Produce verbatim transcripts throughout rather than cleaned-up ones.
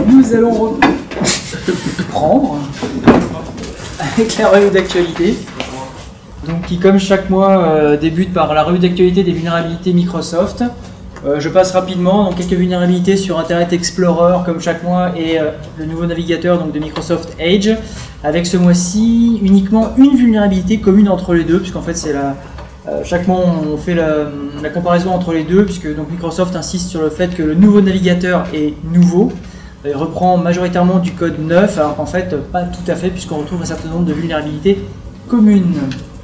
nous allons reprendre avec la revue d'actualité, donc qui comme chaque mois euh, débute par la revue d'actualité des vulnérabilités Microsoft. Euh, je passe rapidement, donc quelques vulnérabilités sur Internet Explorer comme chaque mois et euh, le nouveau navigateur donc, de Microsoft Edge, avec ce mois-ci uniquement une vulnérabilité commune entre les deux, puisqu'en fait c'est la Euh, chaque mois, on fait la, la comparaison entre les deux, puisque donc, Microsoft insiste sur le fait que le nouveau navigateur est nouveau. Il reprend majoritairement du code neuf, alors qu'en fait, pas tout à fait, puisqu'on retrouve un certain nombre de vulnérabilités communes.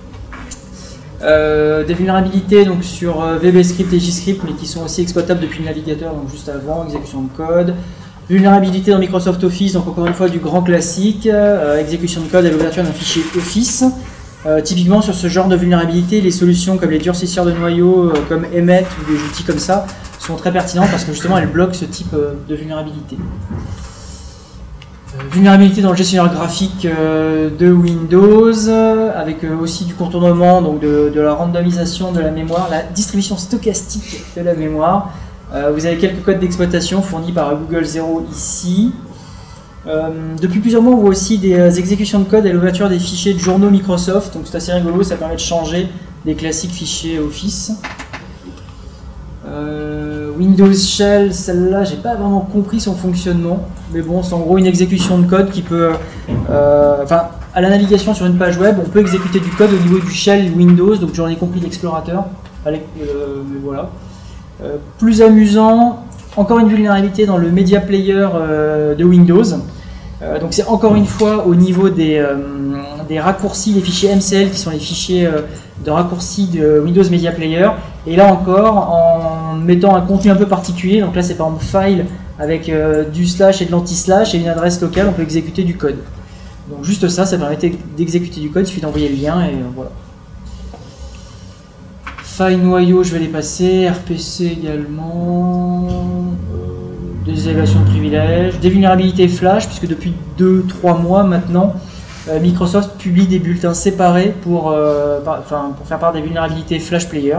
Euh, des vulnérabilités donc, sur VBScript et JScript, mais qui sont aussi exploitables depuis le navigateur, donc juste avant, exécution de code. Vulnérabilité dans Microsoft Office, donc encore une fois du grand classique, euh, exécution de code et l'ouverture d'un fichier Office. Euh, typiquement sur ce genre de vulnérabilité, les solutions comme les durcisseurs de noyaux, euh, comme Emmet ou des outils comme ça, sont très pertinentes parce que justement elles bloquent ce type euh, de vulnérabilité. Euh, vulnérabilité dans le gestionnaire graphique euh, de Windows, euh, avec euh, aussi du contournement donc de, de la randomisation de la mémoire, la distribution stochastique de la mémoire. Euh, vous avez quelques codes d'exploitation fournis par Google Zero ici. Euh, depuis plusieurs mois, on voit aussi des euh, exécutions de code et l'ouverture des fichiers de journaux Microsoft, donc c'est assez rigolo, ça permet de changer des classiques fichiers Office. Euh, Windows Shell, celle-là, j'ai pas vraiment compris son fonctionnement, mais bon, c'est en gros une exécution de code qui peut, euh, enfin, à la navigation sur une page web, on peut exécuter du code au niveau du Shell Windows, donc j'en ai compris l'explorateur, euh, mais voilà. Euh, plus amusant, encore une vulnérabilité dans le Media Player euh, de Windows. Euh, donc c'est encore une fois au niveau des, euh, des raccourcis, les fichiers M C L qui sont les fichiers euh, de raccourcis de Windows Media Player. Et là encore, en mettant un contenu un peu particulier, donc là c'est par exemple file avec euh, du slash et de l'anti-slash et une adresse locale, on peut exécuter du code. Donc juste ça, ça permet d'exécuter du code, il suffit d'envoyer le lien et euh, voilà. Faille noyau, je vais les passer, R P C également, euh, des élévations de privilèges, des vulnérabilités flash, puisque depuis deux trois mois maintenant, euh, Microsoft publie des bulletins séparés pour, euh, par, enfin, pour faire part des vulnérabilités flash player.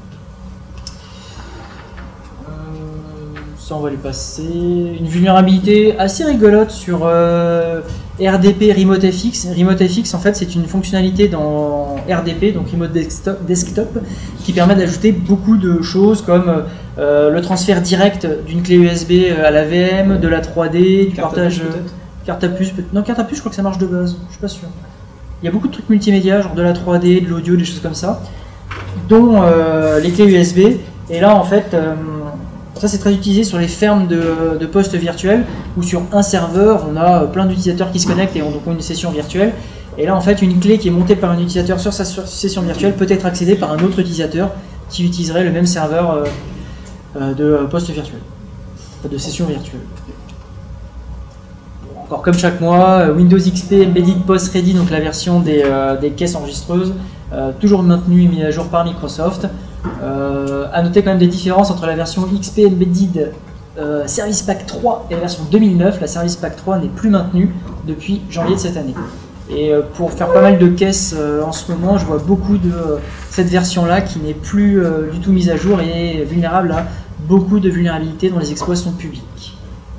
Euh, ça on va les passer. Une vulnérabilité assez rigolote sur euh, R D P RemoteFX. RemoteFX en fait c'est une fonctionnalité dans R D P, donc Remote Desktop, desktop qui permet d'ajouter beaucoup de choses comme euh, le transfert direct d'une clé U S B à la V M, de la trois D, du carte partage... à puce, carte à puce, non carte à puce je crois que ça marche de base, je suis pas sûr. Il y a beaucoup de trucs multimédia, genre de la trois D, de l'audio, des choses comme ça, dont euh, les clés U S B, et là en fait... Euh, ça c'est très utilisé sur les fermes de, de postes virtuels où sur un serveur on a plein d'utilisateurs qui se connectent et ont donc une session virtuelle. Et là en fait une clé qui est montée par un utilisateur sur sa session virtuelle peut être accédée par un autre utilisateur qui utiliserait le même serveur euh, euh, de poste virtuel, de session virtuelle. Bon, encore comme chaque mois, Windows X P Embedded Post Ready, donc la version des, euh, des caisses enregistreuses, euh, toujours maintenue et mise à jour par Microsoft. Euh, à noter quand même des différences entre la version X P Embedded euh, Service Pack trois et la version deux mille neuf. La Service Pack trois n'est plus maintenue depuis janvier de cette année. Et euh, pour faire pas mal de caisses euh, en ce moment, je vois beaucoup de euh, cette version-là qui n'est plus euh, du tout mise à jour et est vulnérable à beaucoup de vulnérabilités dont les exploits sont publics.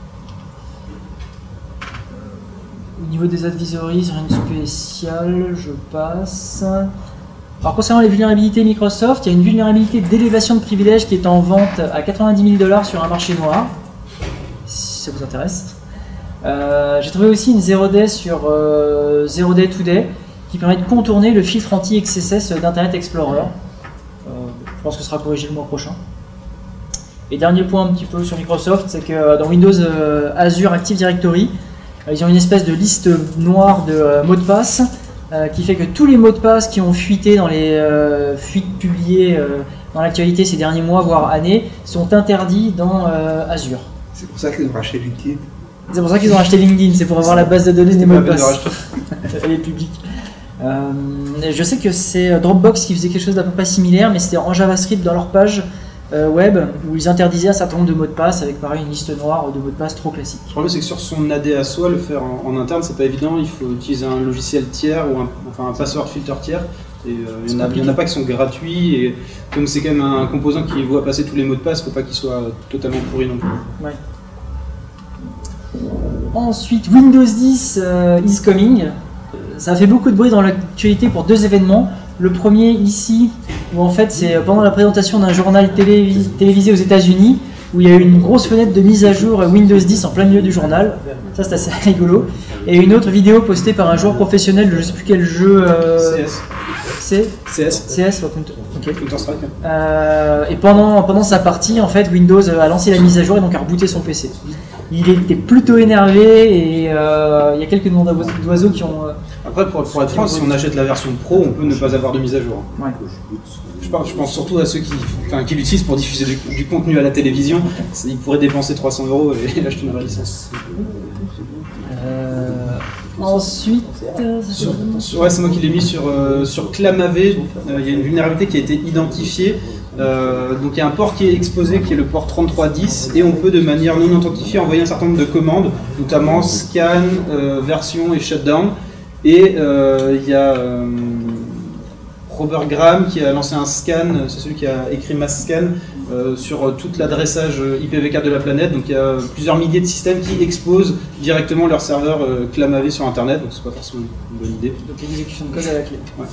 Au niveau des advisories, rien de spécial, je passe. Alors concernant les vulnérabilités Microsoft, il y a une vulnérabilité d'élévation de privilèges qui est en vente à quatre-vingt-dix mille dollars sur un marché noir, si ça vous intéresse. Euh, J'ai trouvé aussi une zero day sur euh, zero day today qui permet de contourner le filtre anti-X S S d'Internet Explorer. Euh, je pense que ce sera corrigé le mois prochain. Et dernier point un petit peu sur Microsoft, c'est que dans Windows euh, Azure Active Directory, euh, ils ont une espèce de liste noire de euh, mots de passe Euh, qui fait que tous les mots de passe qui ont fuité dans les euh, fuites publiées euh, dans l'actualité ces derniers mois, voire années, sont interdits dans euh, Azure. C'est pour ça qu'ils ont racheté LinkedIn. C'est pour ça qu'ils ont acheté LinkedIn, c'est pour avoir la base de données des mots de passe. Elle est publique. Euh, je sais que c'est Dropbox qui faisait quelque chose d'à peu près similaire, mais c'était en JavaScript dans leur page euh, web où ils interdisaient un certain nombre de mots de passe avec pareil une liste noire de mots de passe trop classiques. Le problème c'est que sur son A D à soi, le faire en, en interne c'est pas évident, il faut utiliser un logiciel tiers ou un, enfin un password filter tiers. Et, euh, il n'y en, en a pas qui sont gratuits et comme c'est quand même un composant qui voit passer tous les mots de passe, il ne faut pas qu'il soit totalement pourri non plus. Ouais. Ensuite, Windows dix euh, is coming. Ça a fait beaucoup de bruit dans l'actualité pour deux événements. Le premier ici, où en fait c'est pendant la présentation d'un journal télévis télévisé aux États-Unis, où il y a eu une grosse fenêtre de mise à jour Windows dix en plein milieu du journal. Ça c'est assez rigolo. Et une autre vidéo postée par un joueur professionnel de je sais plus quel jeu. Euh... C S. C C S. C S, ok. Counter-Strike. Euh, et pendant, pendant sa partie, en fait, Windows a lancé la mise à jour et donc a rebooté son P C. Il était plutôt énervé et euh, il y a quelques noms d'oiseaux qui ont. Euh, Après, pour, pour être franc, si on achète la version pro, on peut ne pas avoir de mise à jour. Ouais. Je pense, je pense surtout à ceux qui, enfin, qui l'utilisent pour diffuser du, du contenu à la télévision. Ils pourraient dépenser trois cents euros et acheter une vraie licence. Euh, ensuite, sur, sur, ouais, c'est moi qui l'ai mis sur, euh, sur Clamave. Il euh, y a une vulnérabilité qui a été identifiée. Euh, donc il y a un port qui est exposé qui est le port trente-trois dix et on peut de manière non authentifiée envoyer un certain nombre de commandes, notamment scan, euh, version et shutdown. Et euh, il y a euh, Robert Graham qui a lancé un scan, c'est celui qui a écrit MassScan euh, sur tout l'adressage I P v quatre de la planète. Donc il y a plusieurs milliers de systèmes qui exposent directement leur serveur euh, Clamave sur internet, donc c'est pas forcément une bonne idée. Donc l'exécution de code à la clé. Ouais.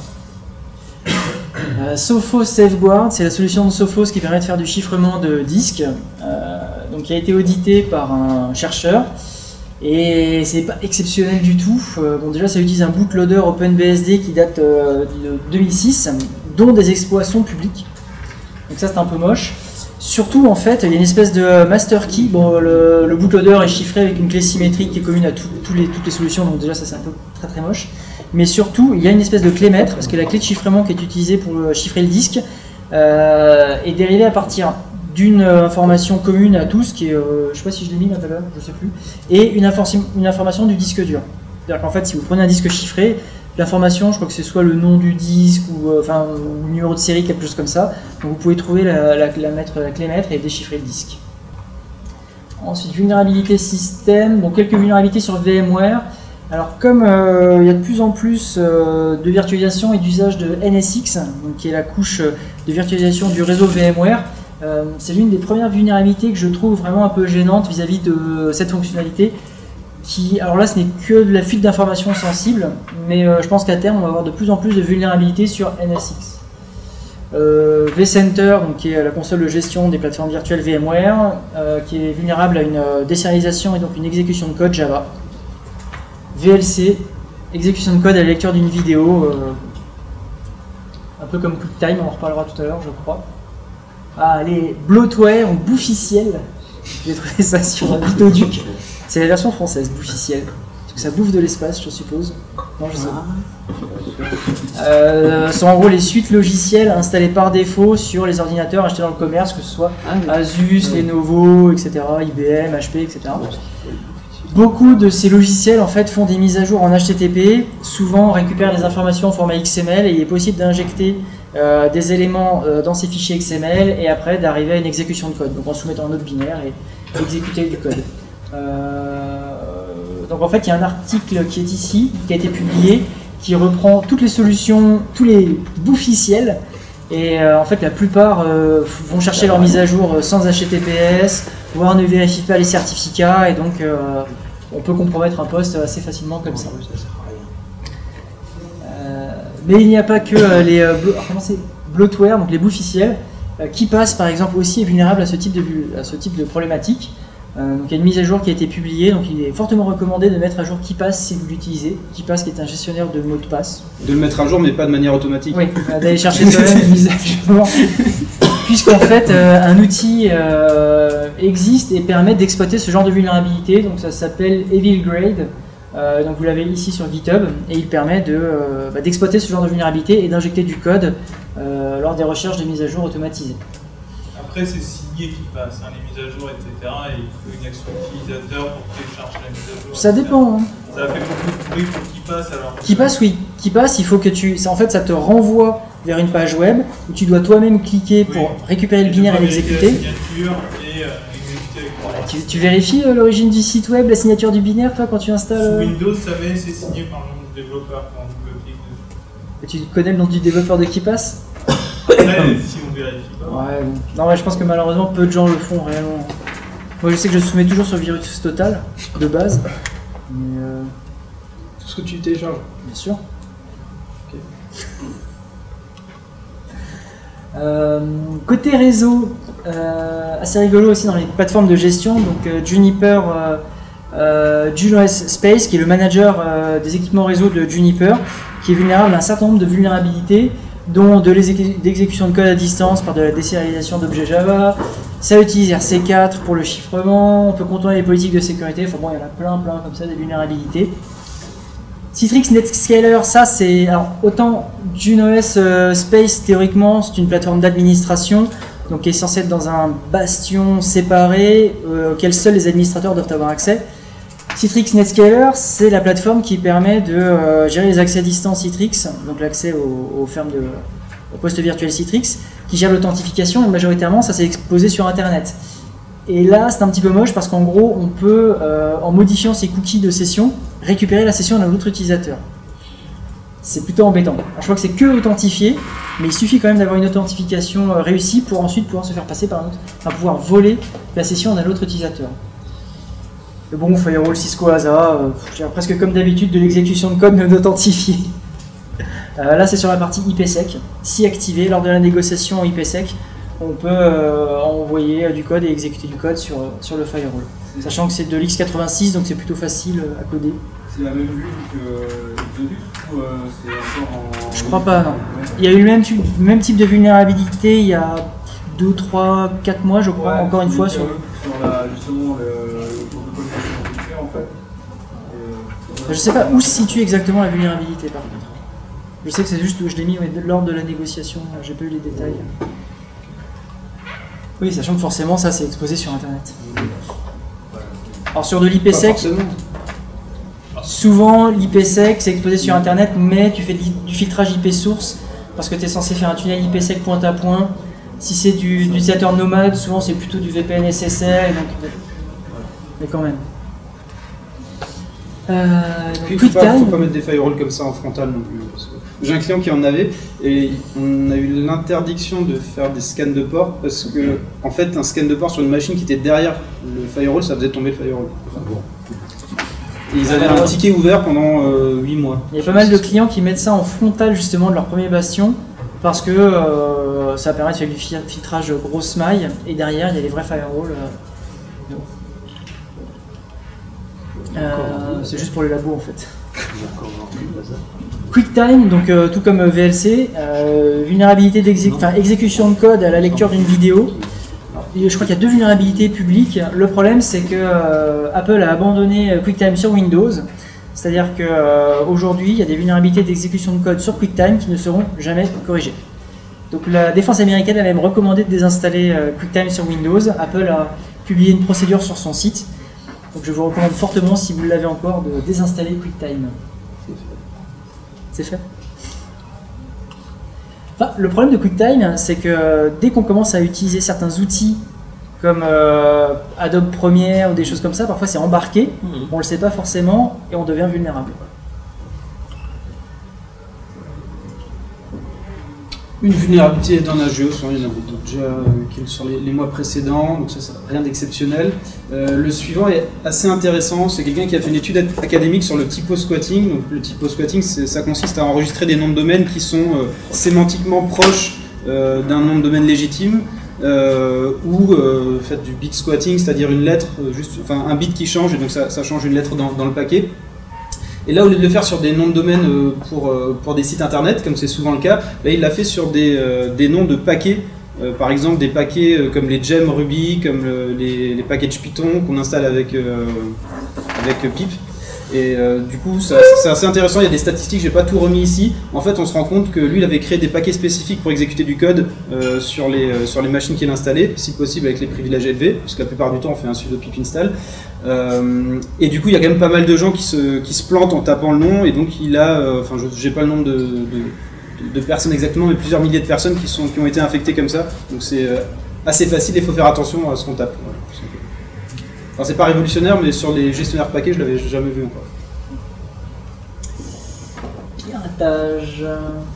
Euh, Sophos Safeguard, c'est la solution de Sophos qui permet de faire du chiffrement de disques, euh, donc qui a été audité par un chercheur. Et c'est pas exceptionnel du tout. Euh, bon, déjà, ça utilise un bootloader OpenBSD qui date euh, de deux mille six, dont des exploits sont publics. Donc ça, c'est un peu moche. Surtout, en fait, il y a une espèce de master key. Bon, le, le bootloader est chiffré avec une clé symétrique qui est commune à tout, tout les, toutes les solutions. Donc déjà, ça, c'est un peu très très moche. Mais surtout, il y a une espèce de clé maître, parce que la clé de chiffrement qui est utilisée pour chiffrer le disque euh, est dérivée à partir d'une information commune à tous, qui est, euh, je ne sais pas si je l'ai mis là tout à l'heure, je ne sais plus, et une, une information du disque dur. C'est-à-dire qu'en fait, si vous prenez un disque chiffré, l'information, je crois que c'est soit le nom du disque ou euh, enfin ou le numéro de série, quelque chose comme ça. Donc vous pouvez trouver la, la, la, maître, la clé maître et déchiffrer le disque. Ensuite, vulnérabilité système, bon, quelques vulnérabilités sur VMware. Alors comme euh, il y a de plus en plus euh, de virtualisation et d'usage de N S X, donc qui est la couche de virtualisation du réseau VMware, Euh, c'est l'une des premières vulnérabilités que je trouve vraiment un peu gênante vis-à-vis de cette fonctionnalité qui, alors là ce n'est que de la fuite d'informations sensibles, mais euh, je pense qu'à terme on va avoir de plus en plus de vulnérabilités sur N S X. Euh, vCenter, donc, qui est la console de gestion des plateformes virtuelles VMware, euh, qui est vulnérable à une euh, désérialisation et donc une exécution de code Java. V L C, exécution de code à la lecture d'une vidéo, euh, un peu comme QuickTime, on en reparlera tout à l'heure je crois. Ah, les bloatware ou boufficiel, j'ai trouvé ça sur Vitoduc. C'est la version française, boufficiel. Parce que ça bouffe de l'espace, je suppose. Non, je sais pas. Euh, sont en gros les suites logicielles installées par défaut sur les ordinateurs achetés dans le commerce, que ce soit Asus, Lenovo, et cetera, I B M, H P, et cetera. Beaucoup de ces logiciels en fait font des mises à jour en H T T P, souvent récupèrent des informations en format X M L et il est possible d'injecter euh, des éléments euh, dans ces fichiers X M L et après d'arriver à une exécution de code, donc en soumettant un autre binaire et exécuter du code. Euh, donc en fait il y a un article qui est ici, qui a été publié, qui reprend toutes les solutions, tous les boufficiels. Et euh, en fait, la plupart euh, vont chercher leur mise à jour sans H T T P S, voire ne vérifient pas les certificats, et donc euh, on peut compromettre un poste assez facilement comme ça. Euh, mais il n'y a pas que euh, les euh, bloatware, donc les boufficiels, euh, qui passent par exemple aussi est vulnérable à ce type de, à ce type de problématique. Euh, donc il y a une mise à jour qui a été publiée, donc il est fortement recommandé de mettre à jour KeePass si vous l'utilisez. KeePass qui est un gestionnaire de mots de passe. De le mettre à jour mais pas de manière automatique. Oui, d'aller chercher soi-même une mise à jour. Puisqu'en fait euh, un outil euh, existe et permet d'exploiter ce genre de vulnérabilité, donc ça s'appelle EvilGrade. Euh, donc vous l'avez ici sur GitHub et il permet de, euh, bah, d'exploiter ce genre de vulnérabilité et d'injecter du code euh, lors des recherches de mise à jour automatisées. Après, c'est signé qui passe, hein, les mises à jour, et cetera. Et il faut une action utilisateur pour télécharger la mise à jour. Ça dépend. Hein. Ça fait beaucoup de bruit pour qu'il passe alors. Qui passe, oui. Qui passe, il faut que tu. En fait, ça te renvoie vers une page web où tu dois toi-même cliquer pour oui. récupérer le binaire et l'exécuter. Et, euh, voilà, tu, tu vérifies euh, l'origine du site web, la signature du binaire, toi, quand tu installes. Sous Windows, ça met, c'est signé par le nom du développeur quand on double-clique dessus. Et tu connais le nom du développeur de qui passe? Après, si on vérifie pas. Ouais, bon. Non, mais je pense que malheureusement peu de gens le font réellement. Moi je sais que je soumets toujours sur Virus Total, de base. Mais euh, Tout ce que tu télécharges. bien sûr. Ok. Euh, côté réseau, euh, assez rigolo aussi dans les plateformes de gestion, donc euh, Juniper, euh, euh, Junos Space, qui est le manager euh, des équipements réseau de Juniper, qui est vulnérable à un certain nombre de vulnérabilités, dont de l'exécution de code à distance par de la désérialisation d'objets Java. Ça utilise R C quatre pour le chiffrement, on peut contourner les politiques de sécurité, enfin bon, il y en a plein plein comme ça, des vulnérabilités. Citrix Netscaler, ça c'est, alors autant Junos euh, Space théoriquement c'est une plateforme d'administration, donc qui est censée être dans un bastion séparé euh, auquel seuls les administrateurs doivent avoir accès. Citrix Netscaler, c'est la plateforme qui permet de euh, gérer les accès à distance Citrix, donc l'accès aux, aux fermes de, aux postes virtuels Citrix, qui gère l'authentification et majoritairement ça s'est exposé sur Internet. Et là c'est un petit peu moche parce qu'en gros on peut, euh, en modifiant ses cookies de session, récupérer la session d'un autre utilisateur. C'est plutôt embêtant. Alors, je crois que c'est que authentifié, mais il suffit quand même d'avoir une authentification euh, réussie pour ensuite pouvoir se faire passer par un autre, enfin pouvoir voler la session d'un autre utilisateur. Le bon firewall Cisco A S A, euh, presque comme d'habitude de l'exécution de code non authentifié. Euh, là c'est sur la partie IPsec. Si activé lors de la négociation IPsec, on peut euh, envoyer euh, du code et exécuter du code sur, sur le firewall. Sachant que c'est de l'X quatre-vingt-six, donc c'est plutôt facile euh, à coder. C'est la même vue que Exodus ou euh, c'est encore en... Je crois pas, non. Il y a eu le même, tu- même type de vulnérabilité il y a deux, trois, quatre mois, je crois, Ouais, encore une fois. Sur... sur la, justement le, le protocole qu'on fait en fait. Et, euh, Je sais pas où se situe exactement la vulnérabilité par contre. Je sais que c'est juste où je l'ai mis ouais, lors de la négociation, j'ai pas eu les détails. Oui, sachant que forcément ça c'est exposé sur internet. Alors sur de Pas l'IPsec, forcément. souvent l'IPsec c'est exposé sur internet, mais tu fais du filtrage I P source parce que tu es censé faire un tunnel IPsec point à point. Si c'est du du utilisateur nomade, souvent c'est plutôt du V P N S S L, donc... mais quand même. Euh, Puis, il faut pas, faut QuickTime, pas mettre des firewalls comme ça en frontal non plus. parce que J'ai un client qui en avait et on a eu l'interdiction de faire des scans de port parce que, en fait, un scan de port sur une machine qui était derrière le firewall, ça faisait tomber le firewall. Et ils avaient un ticket ouvert pendant euh, huit mois. il y a pas mal de clients qui mettent ça en frontal justement de leur premier bastion parce que euh, ça permet de faire du fi- filtrage grosse maille et derrière il y a les vrais firewalls. euh. Euh, c'est juste pour les labos en fait. QuickTime, donc euh, tout comme V L C, euh, vulnérabilité d'exécution de code à la lecture d'une vidéo. Et je crois qu'il y a deux vulnérabilités publiques. Le problème c'est que euh, Apple a abandonné QuickTime sur Windows. C'est-à-dire qu'aujourd'hui, il y a des vulnérabilités d'exécution de code sur QuickTime qui ne seront jamais corrigées. Donc la défense américaine a même recommandé de désinstaller euh, QuickTime sur Windows. Apple a publié une procédure sur son site. Donc je vous recommande fortement, si vous l'avez encore, de désinstaller QuickTime. C'est fait. Enfin, le problème de QuickTime, c'est que dès qu'on commence à utiliser certains outils comme euh, Adobe Premiere ou des choses comme ça, parfois c'est embarqué, on ne le sait pas forcément et on devient vulnérable. Une vulnérabilité dans un jeu, il y en avait d'autres déjà euh, qui- sur les, les mois précédents, donc ça, ça rien d'exceptionnel. Euh, le suivant est assez intéressant, c'est quelqu'un qui a fait une étude académique sur le typo squatting. Donc le typo squatting, c'est- ça consiste à enregistrer des noms de domaine qui sont euh, sémantiquement proches euh, d'un nom de domaine légitime, euh, ou euh, faites du bit squatting, c'est-à-dire une lettre, euh, juste, enfin un bit qui change et donc ça, ça change une lettre dans, dans le paquet. Et là, au lieu de le faire sur des noms de domaine euh, pour, euh, pour des sites internet, comme c'est souvent le cas, là il l'a fait sur des, euh, des noms de paquets. Euh, par exemple, des paquets euh, comme les gems Ruby, comme le- les, les packages Python qu'on installe avec, euh, avec euh, pip. Et euh, du coup, ça- c'est assez intéressant, il y a des statistiques, j'ai pas tout remis ici. En fait, on se rend compte que lui, il avait créé des paquets spécifiques pour exécuter du code euh, sur, les, euh, sur les machines qu'il installait, si possible avec les privilèges élevés, parce que la plupart du temps, on fait un sudo pip install. Euh, et du coup, il y a quand même pas mal de gens qui se, qui se plantent en tapant le nom, et donc il a, euh, enfin, je j'ai pas le nombre de, de, de personnes exactement, mais plusieurs milliers de personnes qui, sont, qui ont été infectées comme ça. Donc c'est euh, assez facile, il faut faire attention à ce qu'on tape. Voilà, tout simplement. Enfin, c'est pas révolutionnaire, mais sur les gestionnaires paquets, je l'avais jamais vu encore. Piratage.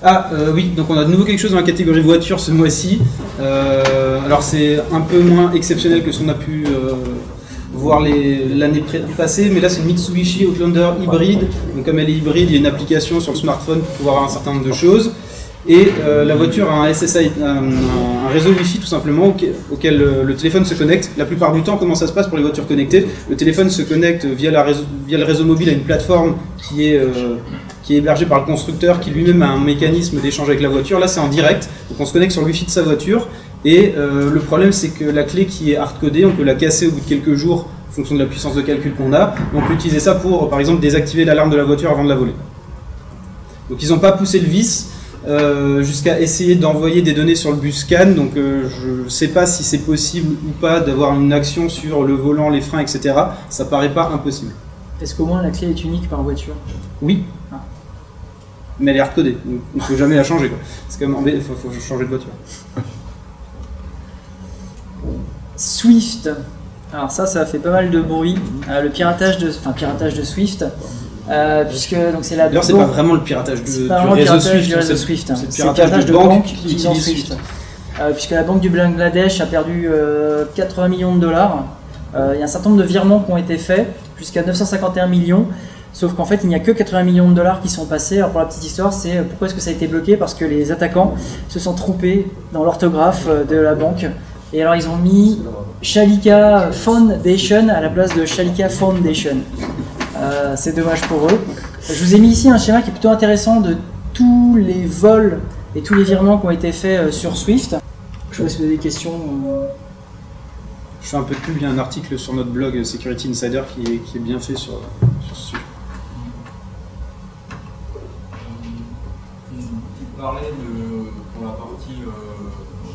Ah euh, oui, donc on a de nouveau quelque chose dans la catégorie voiture ce mois-ci. Euh, alors c'est un peu moins exceptionnel que ce qu'on a pu euh, voir l'année passée, mais là c'est une Mitsubishi Outlander hybride. Donc comme elle est hybride, il y a une application sur le smartphone pour pouvoir avoir un certain nombre de choses. Et euh, la voiture a un S S I, un, un réseau Wi-Fi tout simplement auquel, auquel le, le téléphone se connecte. La plupart du temps, comment ça se passe pour les voitures connectées? Le téléphone se connecte via, la réseau, via le réseau mobile à une plateforme qui est, euh, qui est hébergée par le constructeur, qui lui-même a un mécanisme d'échange avec la voiture. Là, c'est en direct, donc on se connecte sur le Wi-Fi de sa voiture. Et euh, le problème, c'est que la clé qui est hard-codée, on peut la casser au bout de quelques jours en fonction de la puissance de calcul qu'on a. On peut utiliser ça pour, par exemple, désactiver l'alarme de la voiture avant de la voler. Donc ils n'ont pas poussé le vice. Euh, jusqu'à essayer d'envoyer des données sur le bus scan, donc euh, je ne sais pas si c'est possible ou pas d'avoir une action sur le volant, les freins, et cetera. Ça paraît pas impossible. Est-ce qu'au moins la clé est unique par voiture? Oui. Ah. Mais elle est hardcodée, donc il ne faut jamais la changer. C'est quand même il faut, faut changer de voiture. Swift. Alors ça, ça a fait pas mal de bruit. Euh, le piratage de, enfin piratage de Swift. Euh, puisque donc c'est la d'ailleurs c'est pas vraiment le piratage du, du réseau piratage Swift, du réseau Swift, hein. c'est le piratage, piratage de, de banques banques qui qui utilisent utilisent Swift. Swift. Euh, puisque la banque du Bangladesh a perdu euh, quatre-vingts millions de dollars. Euh, il y a un certain nombre de virements qui ont été faits, jusqu'à neuf cent cinquante et un millions. Sauf qu'en fait, il n'y a que quatre-vingts millions de dollars qui sont passés. Alors pour la petite histoire, c'est pourquoi est-ce que ça a été bloqué? Parce que les attaquants se sont trompés dans l'orthographe de la banque. Et alors ils ont mis Shalika Foundation à la place de Shalika Foundation. Euh, c'est dommage pour eux. Je vous ai mis ici un schéma qui est plutôt intéressant de tous les vols et tous les virements qui ont été faits sur Swift. Je vous laisse poser des questions. Je fais un peu de pub, il y a un article sur notre blog Security Insider qui est, qui est bien fait sur, sur ce sujet. Tu parlais de, pour la partie euh,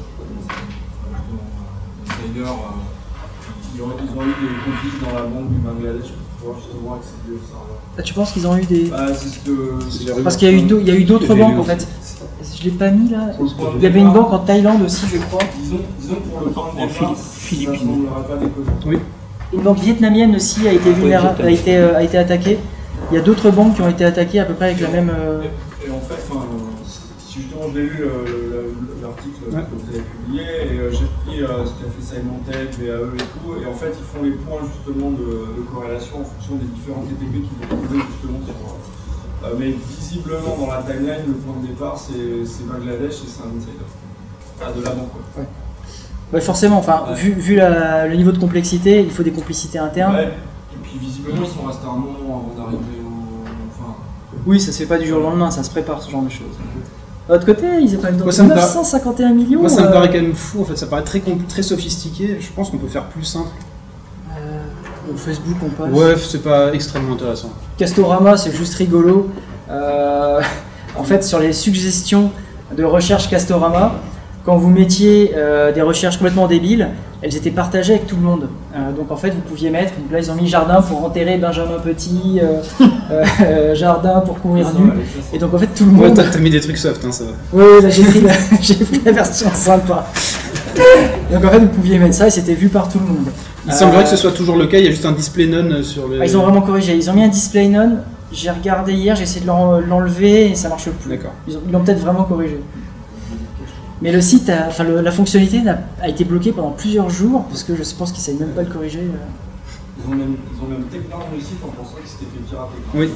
insider, euh, ils ont eu des complices dans la banque du Bangladesh pour pouvoir justement accéder au serveur. Ah, tu penses qu'ils ont eu des... Bah, c'est ce que... Parce qu'il y a eu, do- il y a eu d'autres banques en fait. Je l'ai pas mis là. Il y avait une banque en Thaïlande aussi, je crois. Disons, disons pour le point de départ, Philippines. ça ne semblera pas déconnant. Oui. Une banque vietnamienne aussi a été, vulnéra- a été, euh, a été attaquée. Il y a d'autres banques qui ont été attaquées à peu près avec la même... euh, Et, et en fait, enfin, si justement je l'ai lu euh, l'article Ouais. que vous avez publié, et euh, j'ai pris euh, ce qu'a fait Simon Tech, B A E et tout, et en fait ils font les points justement de, de corrélation en fonction des différents T T P qu'ils ont trouvés justement sur... Euh, mais visiblement dans la timeline, le point de départ c'est Bangladesh et c'est un insider. Enfin, de la banque quoi. Ouais. Ouais, forcément, enfin, Ouais. vu, vu la- le niveau de complexité, il faut des complicités internes. Ouais. Et puis visiblement ils sont restés un moment avant d'arriver au... Enfin... Oui, ça se fait pas du jour au lendemain, ça se prépare ce genre de choses. De l'autre côté, ils ont quand même Moi, ça me neuf cent cinquante et un millions. Moi ça me euh, paraît quand même fou, en fait, ça paraît très, compl- très sophistiqué, je pense qu'on peut faire plus simple. euh, Au Facebook, on passe. Ouais, c'est pas extrêmement intéressant. Castorama, c'est juste rigolo. Euh, en fait, sur les suggestions de recherche Castorama, quand vous mettiez euh, des recherches complètement débiles, elles étaient partagées avec tout le monde. Euh, donc en fait, vous pouviez mettre, donc là ils ont mis jardin pour enterrer Benjamin Petit, euh, euh, jardin pour courir nu. Et donc en fait, tout le Ouais, monde. t'as t'as mis des trucs soft, hein, ça va. Oui, oui, là j'ai pris, la... j'ai pris la version sympa. Donc en fait, vous pouviez mettre ça et c'était vu par tout le monde. Il Euh, semblerait que ce soit toujours le cas, il y a juste un display none sur le... Ah, ils ont vraiment corrigé. Ils ont mis un display none. J'ai regardé hier, j'ai essayé de l'en- l'enlever et ça marche plus. D'accord. Ils ont- ils l'ont peut-être vraiment corrigé. Mais le site, a- enfin le- la fonctionnalité n'a- a été bloquée pendant plusieurs jours parce que je pense qu'ils ne savaient même pas le corriger. euh. Ils ont même, ils ont même take down le site en pensant qu'il s'était fait pirater. Oui.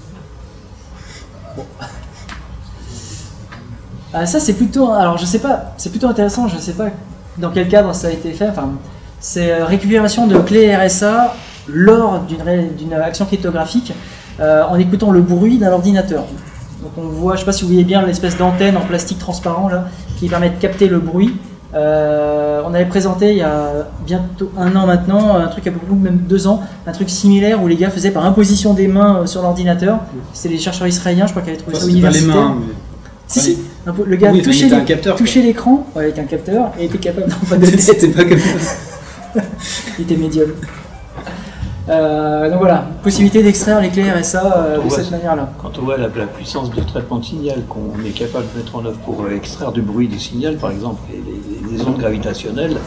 Ah, ça c'est plutôt, alors je sais pas, c'est plutôt intéressant. Je sais pas dans quel cadre ça a été fait. Enfin, c'est euh, récupération de clés R S A lors d'une ré- d'une action cryptographique euh, en écoutant le bruit d'un ordinateur. Donc on voit, je sais pas si vous voyez bien l'espèce d'antenne en plastique transparent là qui permet de capter le bruit. Euh, on avait présenté il y a bientôt un an maintenant un truc à peu près même deux ans, un truc similaire où les gars faisaient par imposition des mains euh, sur l'ordinateur. C'était les chercheurs israéliens, je crois, qui avaient trouvé Enfin, ça c'était pas les universitaire. mains, mais... Si, si, un peu- le gars Oui, enfin, il touchait était les- un capteur, quoi. touchait l'écran ouais, avec un capteur et était capable, non pas de tête, C'était pas comme ça. il était médium. Euh, donc voilà, possibilité d'extraire les clés R S A euh, de Ouais. cette manière-là. Quand on voit la, la puissance de traitement de signal qu'on est capable de mettre en œuvre pour euh, extraire du bruit du signal, par exemple, et les, les ondes gravitationnelles, c'est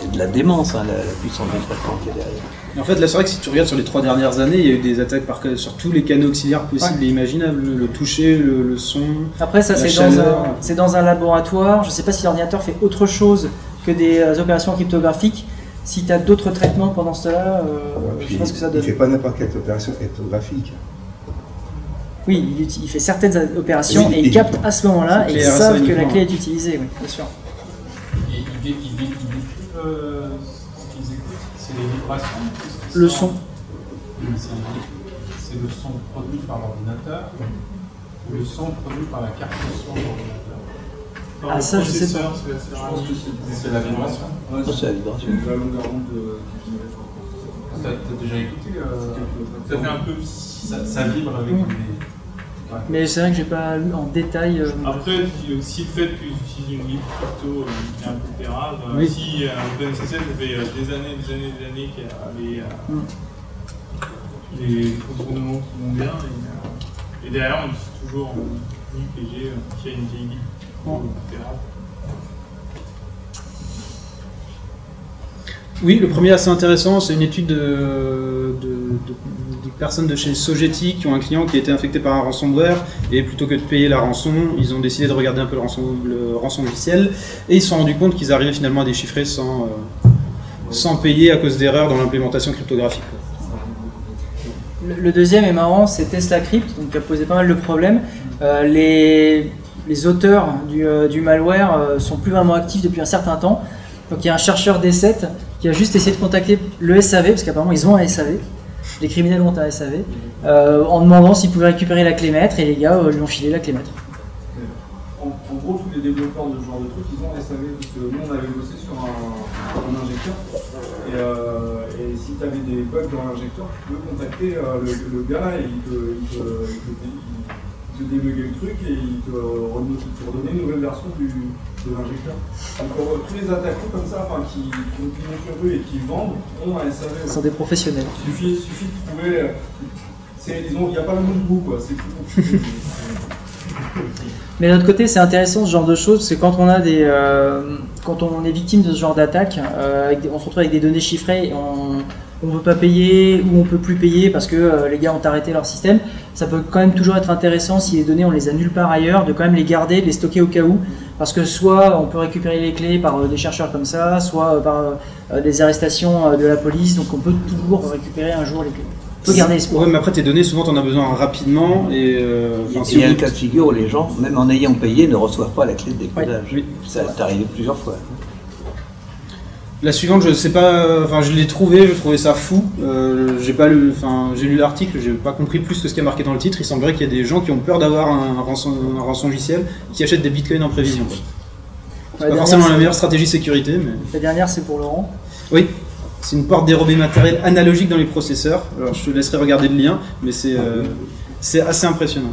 c'est de la démence, hein, la, la puissance de traitement qui est derrière. En fait, là, c'est vrai que si tu regardes sur les trois dernières années, il y a eu des attaques par, sur tous les canaux auxiliaires possibles Ouais. et imaginables. Le, le toucher, le, le son. Après, ça, La c'est dans, chaleur. un- c'est dans un laboratoire. Je ne sais pas si l'ordinateur fait autre chose que des euh, opérations cryptographiques. Si tu as d'autres traitements pendant cela, euh, je Puis, sais pas ce que ça il donne. fait pas n'importe quelle opération cryptographique. Oui, il, uti- il fait certaines opérations Oui, et il et- capte à ce moment-là C'est et ils clair, ça, savent que la uniquement. clé est utilisée, oui, bien sûr. Et ils dé- ils dé- ils décrivent euh, ce qu'ils écoutent, c'est les vibrations. qu'est-ce qu'ils Le sentent. son. Oui, C'est c'est le son produit par l'ordinateur ou le son produit par la carte son de l'ordinateur. Par Ah, le ça, je sais processeur, c'est la Je pense que céramique. c'est C'est la vibration. Ouais, Ça, c'est la vibration. c'est la longueur d'onde de- qui génère sur le processeur. T'as t'as déjà écouté euh, C'est Ça fait un peu. Ça, ça vibre avec Mm. les. Ouais. Mais c'est vrai que j'ai pas lu en détail. euh, Après, il y a aussi le fait qu'ils utilisent une libre crypto euh, qui est impopérable. Oui. Si euh, OpenSSL, ça fait euh, des années, des années, des années qu'il y a les, euh, Mm. les contournements qui vont bien. Et, euh, et derrière, on utilise toujours en U P G euh, qui a une vieille libre Mm. impopérable. Oui, le premier assez intéressant, c'est une étude de, de, de- de personnes de chez Sogeti qui ont un client qui a été infecté par un ransomware et plutôt que de payer la rançon, ils ont décidé de regarder un peu le rançon, le rançon logiciel et ils se sont rendus compte qu'ils arrivaient finalement à déchiffrer sans, euh, sans payer à cause d'erreurs dans l'implémentation cryptographique. Le, le deuxième est marrant, c'est Tesla Crypt, donc qui a posé pas mal de problèmes. Euh, les, les auteurs du, euh, du malware euh, sont plus vraiment actifs depuis un certain temps. Donc il y a un chercheur D sept qui a juste essayé de contacter le S A V, parce qu'apparemment ils ont un S A V, les criminels ont un S A V, euh, en demandant s'ils pouvaient récupérer la clé maître, et les gars euh, lui ont filé la clé maître. En, en gros, tous les développeurs de ce genre de trucs, ils ont S A V, parce que nous, on avait bossé sur un, un injecteur, et, euh, et si tu avais des bugs dans l'injecteur, tu peux contacter euh, le, le gars, et il te, il te, il te, il te débugger le truc, et il te, redonne- il te redonner une nouvelle version du, de l'injecteur. Donc euh, tous les attaquants comme ça, enfin, qui, qui ont pignon sur eux et qui vendent, ont un S A V. Ce sont des professionnels. Il suffit, suffit de trouver... euh, c'est- disons, il n'y a pas le mousse-bout, quoi, c'est plus compliqué. Mais d'un autre côté, c'est intéressant ce genre de choses, parce que quand on a des, euh, quand on est victime de ce genre d'attaque, euh, avec des- on se retrouve avec des données chiffrées, et on ne veut pas payer ou on peut plus payer parce que euh, les gars ont arrêté leur système. Ça peut quand même toujours être intéressant si les données on les a nulle part ailleurs, de quand même les garder, de les stocker au cas où, parce que soit on peut récupérer les clés par euh, des chercheurs comme ça, soit euh, par euh, des arrestations euh, de la police, donc on peut toujours récupérer un jour les clés. On peut garder espoir. Ouais, mais après tes données, souvent t'en as besoin rapidement et euh, enfin, Il y a si un cas de figure où les gens, même en ayant payé, ne reçoivent pas la clé de décodage. Oui. Ça est arrivé plusieurs fois. La suivante, je sais pas, enfin je l'ai trouvé, je trouvais ça fou. Euh, j'ai pas lu, enfin j'ai lu l'article, j'ai pas compris plus que ce qui est marqué dans le titre. Il semblerait qu'il y a des gens qui ont peur d'avoir un, rançon, un rançongiciel qui achètent des bitcoins en prévision. C'est La pas dernière, forcément la c'est- meilleure stratégie de sécurité, mais La dernière, c'est pour Laurent. oui. C'est une porte dérobée matérielle analogique dans les processeurs. Alors je te laisserai regarder le lien, mais c'est euh, c'est assez impressionnant.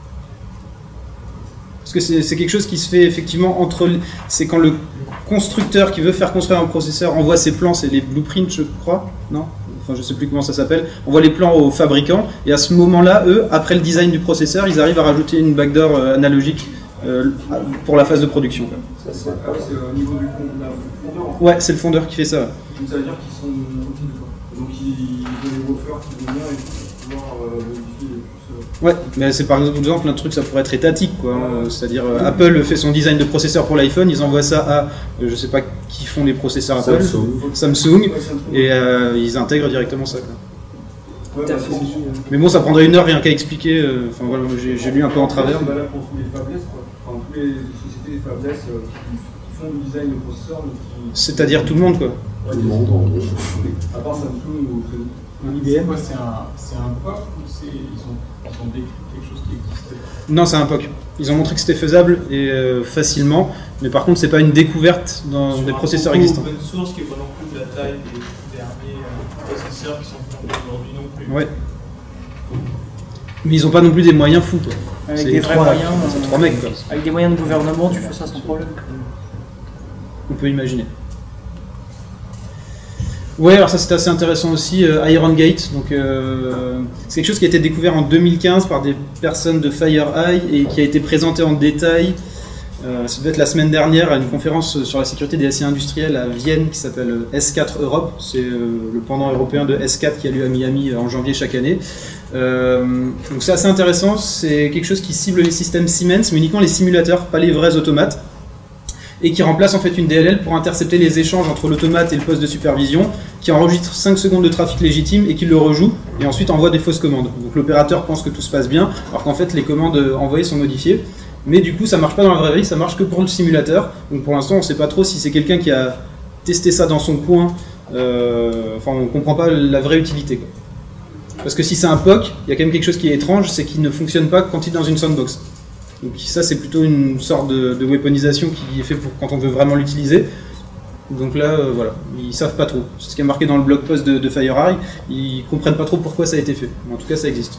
Parce que c'est c'est quelque chose qui se fait effectivement entre... les- C'est quand le constructeur qui veut faire construire un processeur envoie ses plans, c'est les blueprints je crois, non? Enfin je sais plus comment ça s'appelle, envoie les plans aux fabricants, et à ce moment-là, eux, après le design du processeur, ils arrivent à rajouter une backdoor euh, analogique euh, pour la phase de production. quoi. Ah oui, c'est au niveau du fond- la fondeur. en fait. Ouais, c'est le fondeur qui fait ça. Donc ça veut dire qu'ils sont. Donc ils ont des woofers qui vont bien et qui vont pouvoir euh, modifier les puces. Ouais, mais c'est par exemple un truc, ça pourrait être étatique, quoi. hein. C'est-à-dire, euh, Apple fait son design de processeur pour l'iPhone, ils envoient ça à, euh, je sais pas qui font les processeurs Apple, Samsung. Samsung, Ouais, c'est un truc. et euh, ils intègrent directement ça. Quoi. Ouais, bah, c'est sûr. Mais bon, ça prendrait une heure rien qu'à expliquer. euh, Enfin voilà, j'ai j'ai lu un peu en travers. C'est valable pour tous les fabless, quoi. Enfin, toutes les sociétés des fabless euh, qui, qui font du design de processeurs, mais qui. C'est-à-dire tout le monde, quoi. Tout le monde, en gros. À part Samsung ou Sony. C'est quoi, c'est un, c'est un P O C ou c'est, ils, ont, ils ont décrit quelque chose qui existait? Non, c'est un P O C. Ils ont montré que c'était faisable et euh, facilement, mais par contre, c'est pas une découverte dans Sur des un processeurs propos existants. Open source qui est pas non plus de la taille des derniers euh, processeurs qui sont fournis aujourd'hui non plus. Ouais. Mais ils ont pas non plus des moyens fous, quoi. Avec C'est des vrais trois- moyens. c'est euh, trois mecs, quoi. Avec des moyens de gouvernement, tu fais ça sans problème. On peut imaginer. Ouais, alors ça c'était assez intéressant aussi, euh, Iron Gate. Donc, euh, c'est quelque chose qui a été découvert en deux mille quinze par des personnes de FireEye et qui a été présenté en détail Euh, ça devait être la semaine dernière à une conférence sur la sécurité des aciers industriels à Vienne qui s'appelle S quatre Europe. C'est euh, le pendant européen de S quatre qui a lieu à Miami en janvier chaque année. Euh, donc c'est assez intéressant, c'est quelque chose qui cible les systèmes Siemens, mais uniquement les simulateurs, pas les vrais automates, et qui remplace en fait une D L L pour intercepter les échanges entre l'automate et le poste de supervision, qui enregistre cinq secondes de trafic légitime et qui le rejoue, et ensuite envoie des fausses commandes. Donc l'opérateur pense que tout se passe bien, alors qu'en fait les commandes envoyées sont modifiées. Mais du coup, ça marche pas dans la vraie vie, ça marche que pour le simulateur. Donc pour l'instant, on sait pas trop si c'est quelqu'un qui a testé ça dans son coin. Euh, enfin, on comprend pas la vraie utilité, quoi. Parce que si c'est un P O C, il y a quand même quelque chose qui est étrange, c'est qu'il ne fonctionne pas quand il est dans une sandbox. Donc ça, c'est plutôt une sorte de, de weaponisation qui est fait pour quand on veut vraiment l'utiliser. Donc là, euh, voilà, ils savent pas trop. C'est ce qui est marqué dans le blog post de, de FireEye. Ils comprennent pas trop pourquoi ça a été fait. Mais en tout cas, ça existe.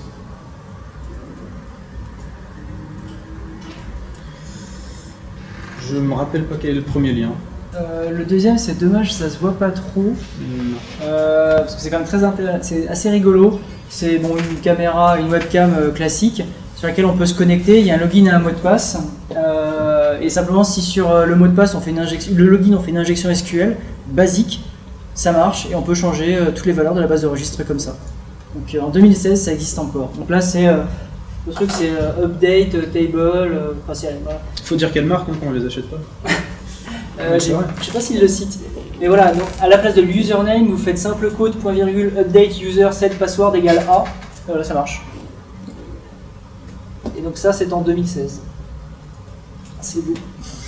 Je me rappelle pas quel est le premier lien. Euh, le deuxième, c'est dommage, ça se voit pas trop. Euh, parce que c'est quand même très intéressant, c'est assez rigolo. C'est bon, une caméra, une webcam euh, classique sur laquelle on peut se connecter. Il y a un login et un mot de passe. Euh, et simplement, si sur euh, le mot de passe, on fait une injection, le login, on fait une injection S Q L basique, ça marche et on peut changer euh, toutes les valeurs de la base de registre comme ça. Donc euh, en deux mille seize, ça existe encore. Donc là, c'est euh, le truc, c'est euh, update, euh, table. Euh, enfin, c'est, voilà. Faut dire quelle marque, hein, quand on les achète pas. Euh, je sais pas s'il le cite, mais voilà, donc à la place de l'username, vous faites simple code, point virgule, update user set password égale A, voilà, ça marche. Et donc ça, c'est en deux mille seize. C'est beau.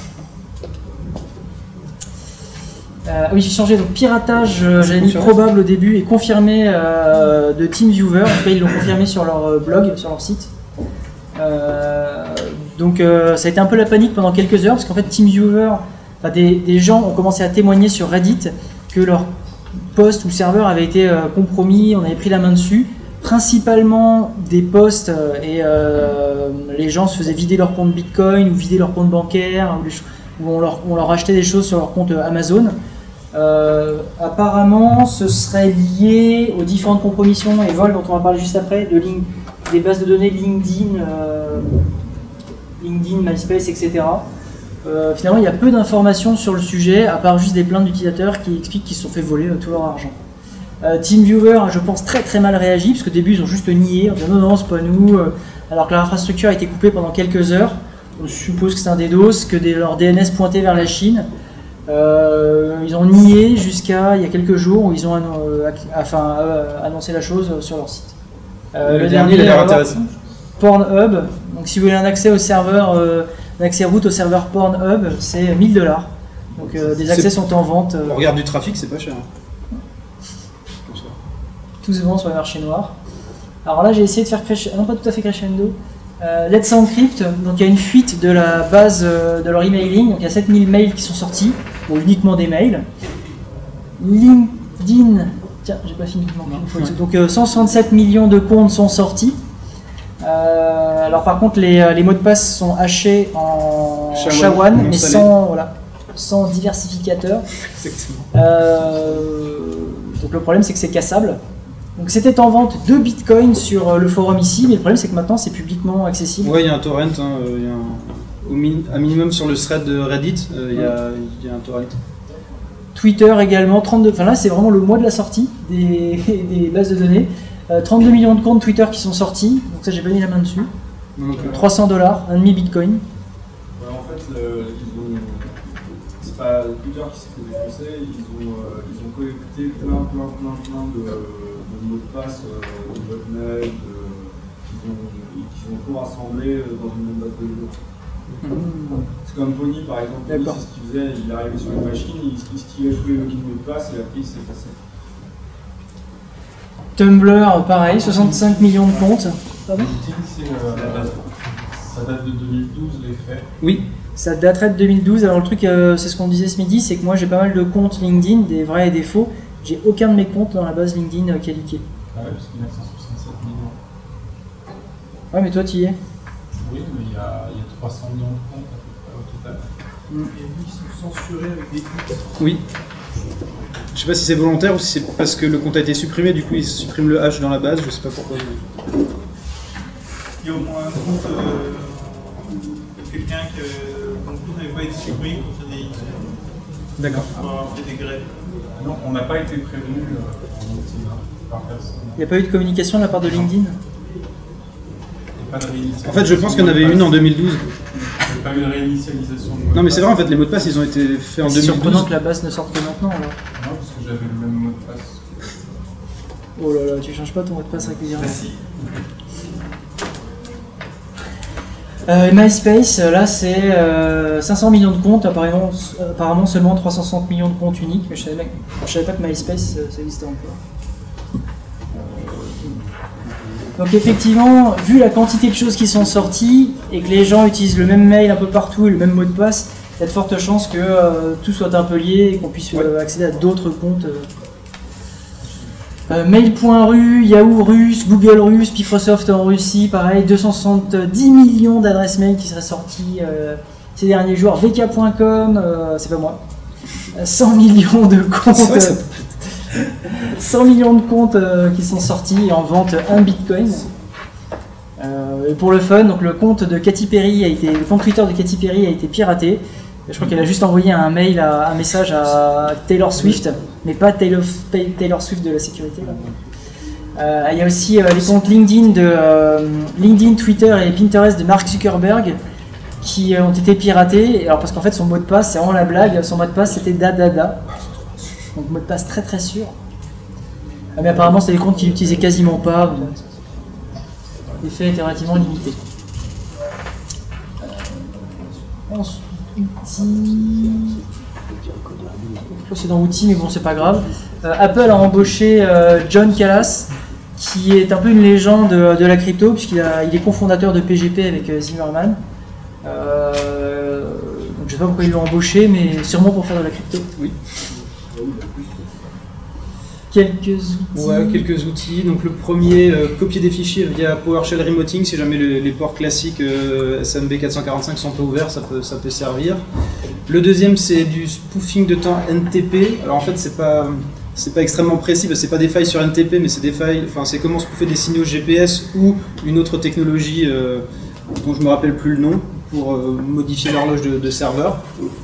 Euh, oui, j'ai changé, donc piratage, euh, j'avais mis probable au début et confirmé euh, de TeamViewer, en tout cas ils l'ont confirmé sur leur blog, sur leur site. Euh, donc euh, ça a été un peu la panique pendant quelques heures, parce qu'en fait TeamViewer, enfin, des, des gens ont commencé à témoigner sur Reddit que leur poste ou serveur avait été euh, compromis, on avait pris la main dessus, principalement des posts euh, et euh, les gens se faisaient vider leur compte Bitcoin ou vider leur compte bancaire, ou, les, ou on, leur, on leur achetait des choses sur leur compte Amazon. Euh, apparemment, ce serait lié aux différentes compromissions et vols dont on va parler juste après, de link, des bases de données LinkedIn, euh, LinkedIn, MySpace, et cetera. Euh, finalement, il y a peu d'informations sur le sujet, à part juste des plaintes d'utilisateurs qui expliquent qu'ils se sont fait voler euh, tout leur argent. Euh, TeamViewer, je pense, très très mal réagi, parce qu'au début, ils ont juste nié, en disant non, non, c'est pas nous, euh, alors que leur infrastructure a été coupée pendant quelques heures. On suppose que c'est un DDoS, que des, leur D N S pointait vers la Chine. Euh, ils ont nié jusqu'à il y a quelques jours où ils ont euh, enfin, euh, annoncé la chose sur leur site. Euh, le, le dernier, dernier, il a l'air intéressant. Pornhub, donc si vous voulez un accès au serveur, euh, un accès route au serveur Pornhub, c'est mille dollars. Donc euh, des accès sont en vente. Euh, On regarde du trafic, c'est pas cher. Tout se vend sur le marché noir. Alors là, j'ai essayé de faire crescendo, non pas tout à fait crescendo. Euh, Let's Encrypt, donc il y a une fuite de la base euh, de leur emailing, donc il y a sept mille mails qui sont sortis, bon uniquement des mails. LinkedIn, tiens, j'ai pas fini, non, ouais. Donc euh, cent soixante-sept millions de comptes sont sortis. Euh, alors par contre, les, les mots de passe sont hachés en SHA one, mais sans, voilà, sans diversificateur. Euh, donc le problème, c'est que c'est cassable. Donc c'était en vente deux bitcoins sur le forum ici, mais le problème c'est que maintenant c'est publiquement accessible. Ouais, il y a un torrent, hein, il y a un, au min, un minimum sur le thread de Reddit, euh, il, y a, il y a un torrent. Twitter également, trente-deux, enfin là c'est vraiment le mois de la sortie des, des bases de données. Euh, trente-deux millions de comptes Twitter qui sont sortis, donc ça j'ai pas mis la main dessus. Non, trois cents dollars, un demi bitcoin. Ouais, en fait, le, ils ont, c'est pas Twitter qui s'est fait défoncer, ils ont, euh, ils ont collecté plein, plein, plein, plein de, de mots de passe, euh, de botnet, qu'ils ont, qu'ils ont tout rassemblé dans une même base de données. Mmh. C'est comme Pony par exemple, Pony, c'est ce qu'il faisait, il arrivait sur une machine, il, il stickait tous les logins mots de passe et après il s'est passé. Tumblr, pareil, soixante-cinq millions de comptes. Pardon ? Euh, ça date de deux mille douze, les faits. Oui, ça daterait de deux mille douze. Alors le truc, euh, c'est ce qu'on disait ce midi, c'est que moi j'ai pas mal de comptes LinkedIn, des vrais et des faux. J'ai aucun de mes comptes dans la base LinkedIn euh, qui est leaké. Ah ouais, parce qu'il y a cent soixante-sept millions. Ouais, mais toi tu y es. Oui, mais il y a, il y a trois cents millions de comptes au total. Mm. Et ils sont censurés avec des tweets. Oui. Je sais pas si c'est volontaire ou si c'est parce que le compte a été supprimé, du coup ils suppriment le hash dans la base, je sais pas pourquoi. Mais... Il y a au moins un compte euh, de quelqu'un qui, euh, donc, pas été supprimé pour faire des X. D'accord. Pour avoir fait des grèves. Non, on n'a pas été prévenu euh, en Occident, par personne. Il n'y a pas eu de communication de la part de LinkedIn? Il n'y a pas de réinitialisation. En fait, je pense qu'il y en avait une en deux mille douze. Il n'y a pas eu de réinitialisation. de mot de Non, mais c'est passe. vrai, en fait, les mots de passe, ils ont été faits en C'est deux mille surprenant douze. que la base ne sorte que maintenant. Alors. Non, parce que j'avais le même mot de passe. Oh là là, tu changes pas ton mot de passe régulièrement. Ah si. Euh, MySpace, là c'est euh, cinq cents millions de comptes, apparemment, apparemment seulement trois cent soixante millions de comptes uniques, mais je savais, je savais pas que MySpace euh, ça existait encore. Donc effectivement, vu la quantité de choses qui sont sorties et que les gens utilisent le même mail un peu partout et le même mot de passe, il y a de fortes chances que euh, tout soit un peu lié et qu'on puisse euh, accéder à d'autres comptes. Euh. Euh, mail point ru, Yahoo russe, Google russe, Microsoft en Russie, pareil, deux cent soixante-dix millions d'adresses mail qui seraient sorties euh, ces derniers jours. V K point com, euh, c'est pas moi. cent millions de comptes. vrai, ça- cent millions de comptes euh, qui sont sortis et en vente un bitcoin. Euh, et pour le fun, donc le compte de Katy Perry a été, le compte Twitter de Katy Perry a été piraté. Je crois qu'elle a juste envoyé un mail, à, un message à Taylor Swift, mais pas Taylor, Taylor Swift de la sécurité. là. Euh, il y a aussi euh, les comptes LinkedIn, de, euh, LinkedIn, Twitter et Pinterest de Mark Zuckerberg qui euh, ont été piratés. Alors parce qu'en fait son mot de passe, c'est vraiment la blague, son mot de passe c'était dadada. Donc mot de passe très très sûr. Ah, mais apparemment c'est des comptes qu'il n'utilisait quasiment pas. Donc l'effet était relativement limité. Euh, ensuite, outils. Je crois que c'est dans outils, mais bon, c'est pas grave. Euh, Apple a embauché euh, John Callas, qui est un peu une légende de, de la crypto, puisqu'il a- il est cofondateur de P G P avec euh, Zimmerman. Euh, donc je sais pas pourquoi ils l'ont embauché, mais sûrement pour faire de la crypto. Oui. Quelques outils. Ouais, quelques outils. Donc le premier, euh, copier des fichiers via PowerShell Remoting. Si jamais le- les ports classiques euh, S M B quatre cent quarante-cinq sont pas ouverts, ça peut, ça peut servir. Le deuxième, c'est du spoofing de temps N T P. Alors en fait, c'est pas, c'est pas extrêmement précis, parce que c'est pas des failles sur N T P, mais c'est des failles. Enfin, c'est comment spoofer des signaux G P S ou une autre technologie euh, dont je me rappelle plus le nom pour euh, modifier l'horloge de, de serveur.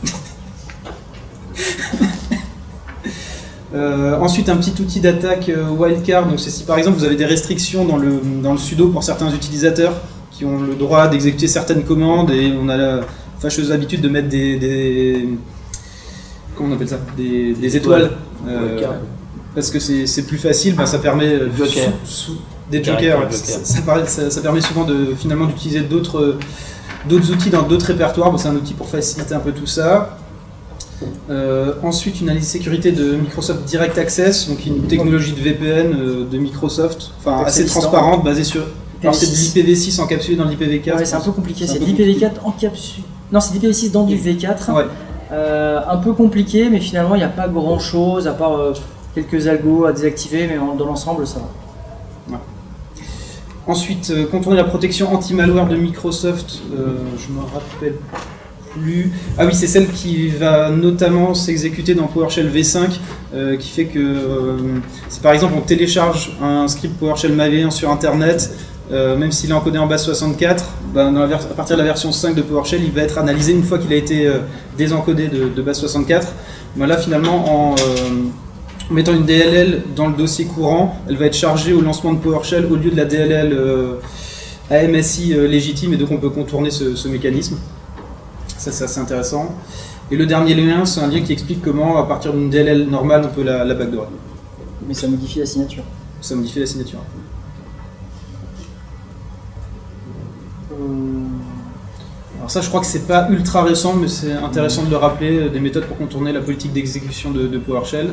Euh, ensuite, un petit outil d'attaque euh, wildcard. Donc, c'est si par exemple vous avez des restrictions dans le, dans le sudo pour certains utilisateurs qui ont le droit d'exécuter certaines commandes, et on a la fâcheuse habitude de mettre des, des comment on appelle ça, des, des étoiles, euh, Wildcard. parce que c'est c'est plus facile. Ben, ça permet euh, Joker. sous- sous- des Direct jokers. avec ouais. Joker. Ça, ça paraît- ça- ça permet souvent de finalement d'utiliser d'autres d'autres outils dans d'autres répertoires. Bon, c'est un outil pour faciliter un peu tout ça. Euh, ensuite, une analyse sécurité de Microsoft Direct Access, donc une technologie de V P N euh, de Microsoft, enfin Accès assez distant. transparente, basée sur. Alors c'est de six. l'I P v six encapsulé dans l'I P v quatre. Ouais, c'est un peu compliqué. C'est un C'est peu de l'I P v compliqué. quatre en capsule. Non, c'est l'I P v six dans du V quatre. Ouais. Euh, un peu compliqué, mais finalement il n'y a pas grand chose à part euh, quelques algos à désactiver, mais en- dans l'ensemble ça va. Ensuite, euh, contourner la protection anti-malware de Microsoft, euh, je me rappelle plus. Ah oui, c'est celle qui va notamment s'exécuter dans PowerShell V cinq, euh, qui fait que, euh, si par exemple on télécharge un script PowerShell malveillant sur Internet, euh, même s'il est encodé en base soixante-quatre, ben, dans la vers- à partir de la version cinq de PowerShell, il va être analysé une fois qu'il a été euh, désencodé de, de base soixante-quatre. Ben là, finalement, en euh, mettant une D L L dans le dossier courant, elle va être chargée au lancement de PowerShell au lieu de la D L L euh, A M S I euh, légitime, et donc on peut contourner ce, ce mécanisme. Ça, c'est assez intéressant. Et le dernier lien, c'est un lien qui explique comment, à partir d'une D L L normale, on peut la, la backdoor. Mais ça modifie la signature. Ça modifie la signature. Alors ça, je crois que c'est pas ultra récent, mais c'est intéressant de le rappeler, euh, des méthodes pour contourner la politique d'exécution de, de PowerShell.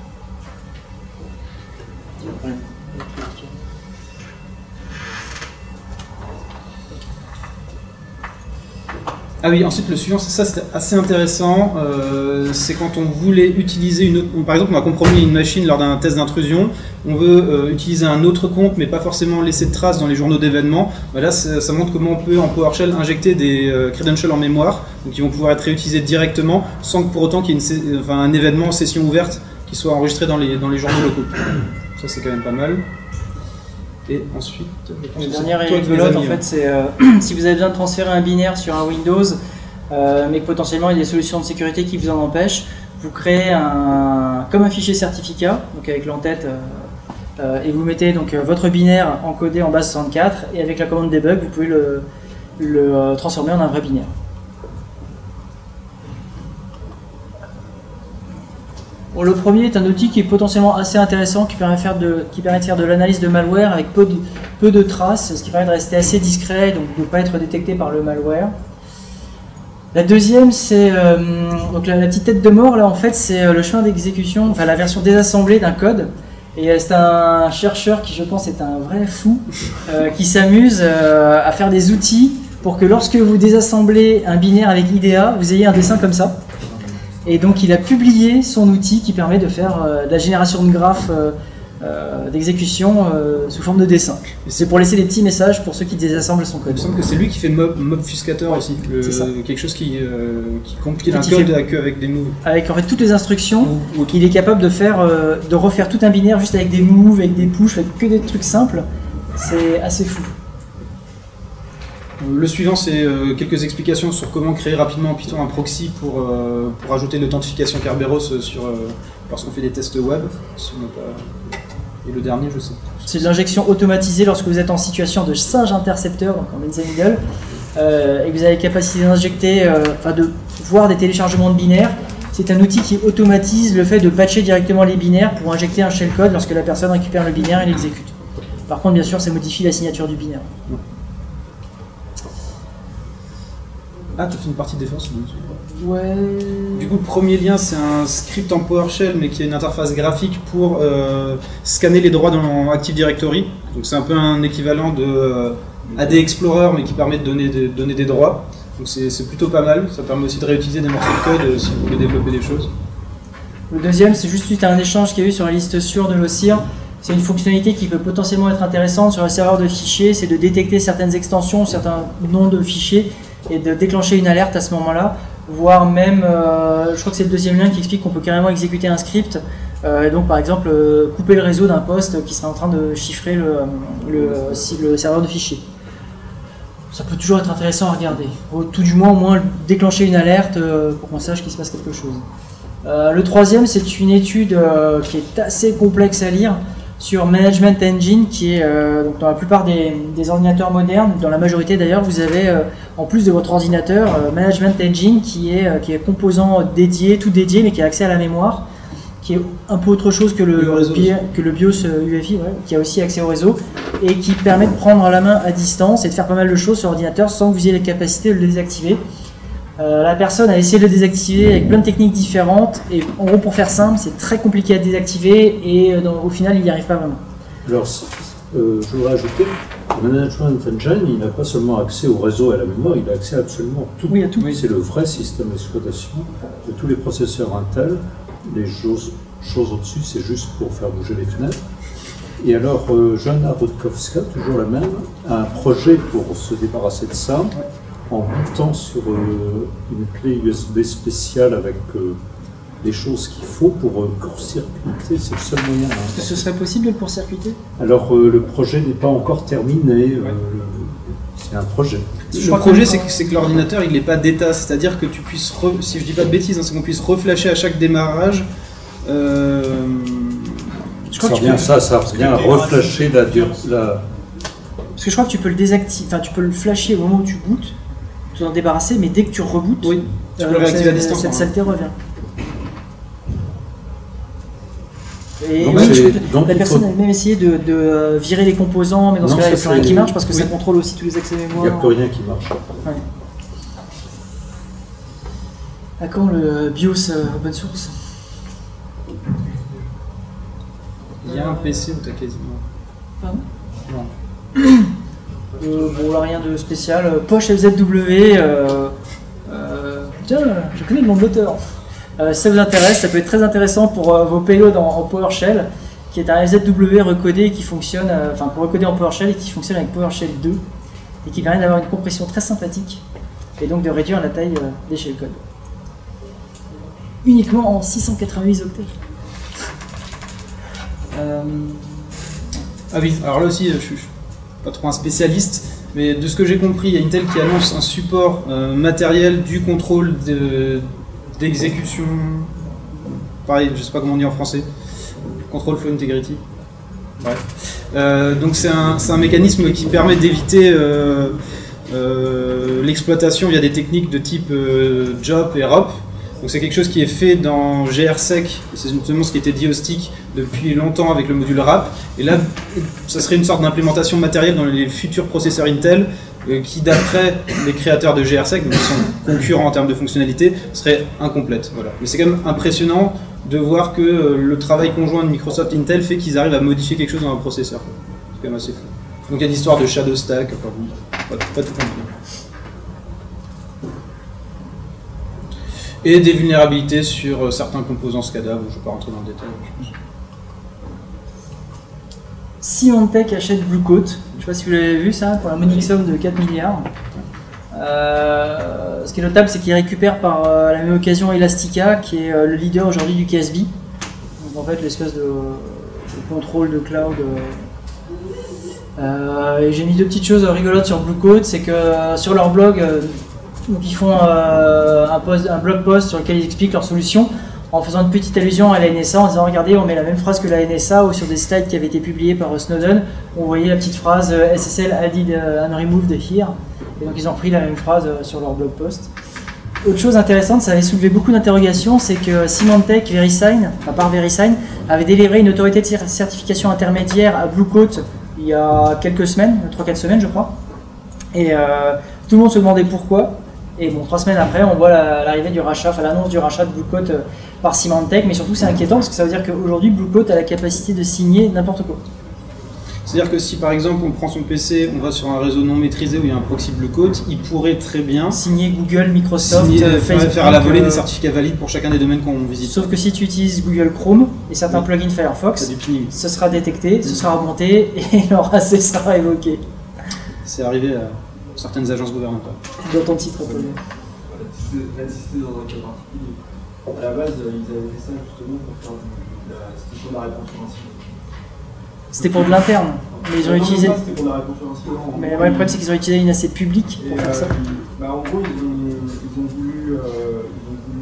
Ah oui, ensuite le suivant, ça c'était assez intéressant, euh, c'est quand on voulait utiliser une autre... Par exemple, on a compromis une machine lors d'un test d'intrusion, on veut euh, utiliser un autre compte, mais pas forcément laisser de traces dans les journaux d'événements. Voilà, ça, ça montre comment on peut en PowerShell injecter des euh, credentials en mémoire, donc ils vont pouvoir être réutilisés directement, sans que pour autant qu'il y ait une sé- enfin, un événement en session ouverte qui soit enregistré dans les, dans les journaux locaux. Ça c'est quand même pas mal. Et ensuite, je pense La que c'est dernière toi qui les as rigolote, en mis, fait, c'est euh, si vous avez besoin de transférer un binaire sur un Windows, euh, mais que potentiellement il y a des solutions de sécurité qui vous en empêchent. Vous créez un, comme un fichier certificat, donc avec l'entête, euh, euh, et vous mettez donc euh, votre binaire encodé en base soixante-quatre, et avec la commande debug, vous pouvez le, le euh, transformer en un vrai binaire. Bon, le premier est un outil qui est potentiellement assez intéressant, qui permet de faire de, qui permet de, faire de l'analyse de malware avec peu de, peu de traces, ce qui permet de rester assez discret, donc de ne pas être détecté par le malware. La deuxième, c'est euh, donc la, la petite tête de mort, là en fait c'est euh, le chemin d'exécution, enfin la version désassemblée d'un code. Et euh, c'est un chercheur qui je pense est un vrai fou, euh, qui s'amuse euh, à faire des outils pour que lorsque vous désassemblez un binaire avec I D A, vous ayez un dessin comme ça. Et donc il a publié son outil qui permet de faire euh, de la génération de graphes euh, euh, d'exécution euh, sous forme de dessin. C'est pour laisser des petits messages pour ceux qui désassemblent son code. Il me semble que c'est lui qui fait mob, mobfuscateur aussi, le, quelque chose qui, euh, qui compile en fait, un code fait... avec, avec des moves. Avec en fait toutes les instructions, ou, ou il est capable de faire, euh, de refaire tout un binaire juste avec des moves, avec des push, avec que des trucs simples. C'est assez fou. Le suivant, c'est euh, quelques explications sur comment créer rapidement en Python un proxy pour, euh, pour ajouter l'authentification Kerberos sur, euh, lorsqu'on fait des tests web. Si on n'a pas... Et le dernier, je sais. C'est de l'injection automatisée lorsque vous êtes en situation de singe intercepteur, donc en Mensa Middle, euh, et que vous avez la capacité d'injecter, euh, enfin de voir des téléchargements de binaires. C'est un outil qui automatise le fait de patcher directement les binaires pour injecter un shellcode lorsque la personne récupère le binaire et l'exécute. Par contre, bien sûr, ça modifie la signature du binaire. Ah, tu as fait une partie de défense? Ouais. Du coup, le premier lien, c'est un script en PowerShell, mais qui a une interface graphique pour euh, scanner les droits dans Active Directory. Donc c'est un peu un équivalent de euh, A D Explorer, mais qui permet de donner, de, donner des droits. Donc c'est plutôt pas mal. Ça permet aussi de réutiliser des morceaux de code euh, si vous voulez développer des choses. Le deuxième, c'est juste suite à un échange qu'il y a eu sur la liste sûre de l'O C I R. C'est une fonctionnalité qui peut potentiellement être intéressante sur le serveur de fichiers, c'est de détecter certaines extensions, certains noms de fichiers et de déclencher une alerte à ce moment-là, voire même, euh, je crois que c'est le deuxième lien qui explique qu'on peut carrément exécuter un script, euh, et donc par exemple euh, couper le réseau d'un poste qui serait en train de chiffrer le, le, le serveur de fichiers. Ça peut toujours être intéressant à regarder, ou tout du moins au moins déclencher une alerte euh, pour qu'on sache qu'il se passe quelque chose. Euh, le troisième, c'est une étude euh, qui est assez complexe à lire, sur Management Engine, qui est euh, donc dans la plupart des, des ordinateurs modernes, dans la majorité d'ailleurs, vous avez euh, en plus de votre ordinateur euh, Management Engine qui est, euh, qui est composant dédié, tout dédié, mais qui a accès à la mémoire, qui est un peu autre chose que le, le, bi que le BIOS U F I, ouais, qui a aussi accès au réseau, et qui permet de prendre la main à distance et de faire pas mal de choses sur l'ordinateur sans que vous ayez la capacité de le désactiver. Euh, la personne a essayé de le désactiver avec plein de techniques différentes et en gros pour faire simple c'est très compliqué à désactiver et euh, dans, au final il n'y arrive pas vraiment. Alors euh, je voudrais ajouter, le Management Engine il n'a pas seulement accès au réseau et à la mémoire, il a accès à absolument tout. Oui, à tout. Oui, c'est le vrai système d'exploitation de tous les processeurs Intel, les choses, choses au-dessus c'est juste pour faire bouger les fenêtres. Et alors euh, Joanna Rutkowska, toujours la même, a un projet pour se débarrasser de ça. Ouais. En boutant sur euh, une clé U S B spéciale avec euh, des choses qu'il faut pour euh, court-circuiter, c'est le seul moyen. Est-ce que ce serait possible de le court-circuiter? Alors euh, le projet n'est pas encore terminé, euh, c'est un projet. Le projet c'est que, que l'ordinateur il n'est pas d'état, c'est-à-dire que tu puisses, re, si je dis pas de bêtises, hein, c'est qu'on puisse reflasher à chaque démarrage. Euh, je crois ça revient ça, ça revient à reflasher la, la... Parce que je crois que tu peux le désactiver, enfin tu peux le flasher au moment où tu bootes, en débarrasser, mais dès que tu rebootes, oui, tu peux euh, le réactiver à distance. Cette saleté revient. Et donc, oui, je crois que la personne faut... a même essayé de, de virer les composants, mais dans ce cas-là, il n'y a plus rien qui marche parce que oui. ça contrôle aussi tous les accès mémoire. Il n'y a plus rien qui marche. Ouais. À quand le BIOS euh, open source? Il y a un P C où tu as quasiment. Pardon? Non. Euh, bon là rien de spécial, Poche L Z W, euh, euh, tiens je connais le nom de l'auteur. Euh, si ça vous intéresse, ça peut être très intéressant pour euh, vos payloads en, en PowerShell, qui est un L Z W recodé qui fonctionne, euh, enfin pour recoder en PowerShell et qui fonctionne avec PowerShell deux et qui permet d'avoir une compression très sympathique et donc de réduire la taille euh, des shellcodes. Uniquement en six cent quatre-vingt-huit octets. euh... Ah oui, alors là aussi je suis pas trop un spécialiste, mais de ce que j'ai compris, il y a Intel qui annonce un support euh, matériel du contrôle de, d'exécution. Pareil, je sais pas comment on dit en français. Control Flow Integrity. Bref. Euh, donc c'est un, c'est un mécanisme qui permet d'éviter euh, euh, l'exploitation via des techniques de type euh, J O P et R O P. Donc c'est quelque chose qui est fait dans G R S E C, c'est justement ce qui était dit au stick depuis longtemps avec le module R A P. Et là, ça serait une sorte d'implémentation matérielle dans les futurs processeurs Intel euh, qui, d'après les créateurs de G R S E C, donc qui sont concurrents en termes de fonctionnalité, serait incomplète. Voilà. Mais c'est quand même impressionnant de voir que euh, le travail conjoint de Microsoft et Intel fait qu'ils arrivent à modifier quelque chose dans un processeur. C'est quand même assez fou. Donc il y a l'histoire de Shadow Stack, enfin, bon, pas, pas tout compris. Et des vulnérabilités sur euh, certains composants SCADA, bon, je ne vais pas rentrer dans le détail. Je pense. Symantec achète Bluecoat, je ne sais pas si vous l'avez vu ça, pour la monique somme de quatre milliards. Euh, ce qui est notable, c'est qu'il récupère par euh, la même occasion Elastica, qui est euh, le leader aujourd'hui du K S B. Donc en fait, l'espèce de, de contrôle de cloud. Euh, euh, et j'ai mis deux petites choses rigolotes sur Bluecoat, c'est que euh, sur leur blog, euh, donc ils font euh, un, post, un blog post sur lequel ils expliquent leur solution en faisant une petite allusion à la N S A en disant regardez, on met la même phrase que la N S A ou sur des slides qui avaient été publiés par Snowden, on voyait la petite phrase euh, S S L added and removed here. Et donc ils ont pris la même phrase euh, sur leur blog post. Autre chose intéressante, ça avait soulevé beaucoup d'interrogations, c'est que Symantec, VeriSign, à part VeriSign, avait délivré une autorité de certification intermédiaire à Bluecoat il y a quelques semaines, trois quatre semaines je crois. Et euh, tout le monde se demandait pourquoi. Et bon, trois semaines après, on voit l'arrivée du rachat, enfin l'annonce du rachat de Bluecoat euh, par Symantec, mais surtout c'est inquiétant parce que ça veut dire qu'aujourd'hui Bluecoat a la capacité de signer n'importe quoi. C'est-à-dire que si par exemple on prend son P C, on va sur un réseau non maîtrisé où il y a un proxy Bluecoat, il pourrait très bien signer Google, Microsoft, signer, euh, Facebook, faire à la volée euh, des certificats valides pour chacun des domaines qu'on visite. Sauf que si tu utilises Google Chrome et certains oui. plugins Firefox, du ce sera détecté, ce sera remonté et leur A C sera évoqué. C'est arrivé à certaines agences gouvernementales. Dans ton titre, Apollo. D'insister dans un cas particulier. À la base, ils avaient fait ça justement pour faire de la, c'était sur la réponse sur incident. C'était pour de l'interne, mais ils ont non, utilisé. Non, c'était pour la réponse sur incident. Mais ouais, le problème c'est qu'ils ont utilisé une A C publique pour et faire euh, ça. Ils, bah, en gros, ils ont, ils ont voulu, euh, ils ont voulu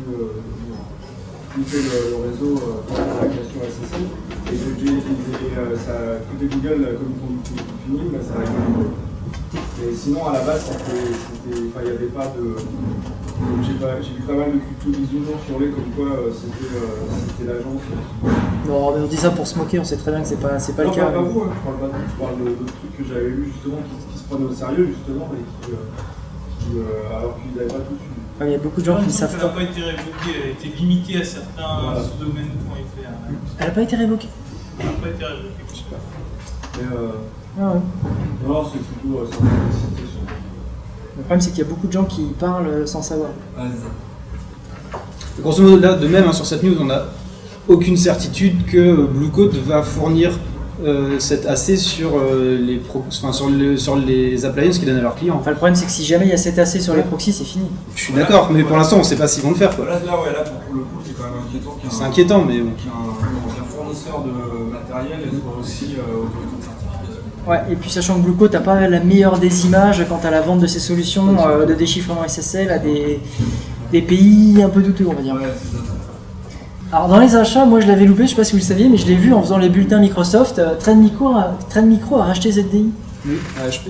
euh, flipper le, le réseau euh, pour la création S S L. Et donc, j'ai, euh, ça, côté Google, comme ils font du tuning, bah, ça a rigolé. Mais sinon, à la base, c'était, c'était, enfin, il n'y avait pas de. Donc, j'ai, pas, j'ai vu pas mal de crypto bisounours sur les comme quoi euh, c'était, euh, c'était l'agence. Non, mais on dit ça pour se moquer, on sait très bien que c'est pas, c'est pas non, le cas. Pas, pas vous, hein, je parle pas de vous, je parle de, de trucs que j'avais lu justement qui, qui se prenaient au sérieux justement et qui, euh, qui euh, alors qu'ils n'avaient pas tout suivi. Il y a beaucoup de gens qui ne savent Elle n'a pas. pas été révoquée, elle a été limitée à certains Voilà. sous-domaines qui ont été. Elle n'a pas été révoquée. Elle n'a pas été révoquée. Je sais pas. Mais euh, Ah ouais. non, c'est plutôt euh, sur la situation. Le problème c'est qu'il y a beaucoup de gens qui parlent sans savoir. Ah, c'est ça. Grosso modo, là, de même, hein, sur cette news, on n'a aucune certitude que Bluecoat va fournir euh, cette A C sur, euh, les pro enfin, sur, le, sur les appliances qu'ils donnent à leurs clients. Enfin, le problème c'est que si jamais il y a cet A C sur les proxys, c'est fini. Je suis d'accord, mais pour l'instant, on ne sait pas s'ils vont le faire. Quoi. Là, là, ouais, là pour, pour le coup, c'est quand même inquiétant qu'il y ait C'est un, inquiétant, mais bon. qu'il y ait un, qu'un fournisseur de matériel soit aussi euh, autorisé de certification. Ouais, et puis sachant que Bluecoat n'a pas la meilleure des images quant à la vente de ses solutions euh, de déchiffrement S S L à des, des pays un peu douteux, on va dire. Ouais, c'est ça. Alors dans les achats, moi je l'avais loupé, je sais pas si vous le saviez, mais je l'ai vu en faisant les bulletins Microsoft. euh, Trend Micro a, Trend Micro a racheté Z D I. Oui, à H P.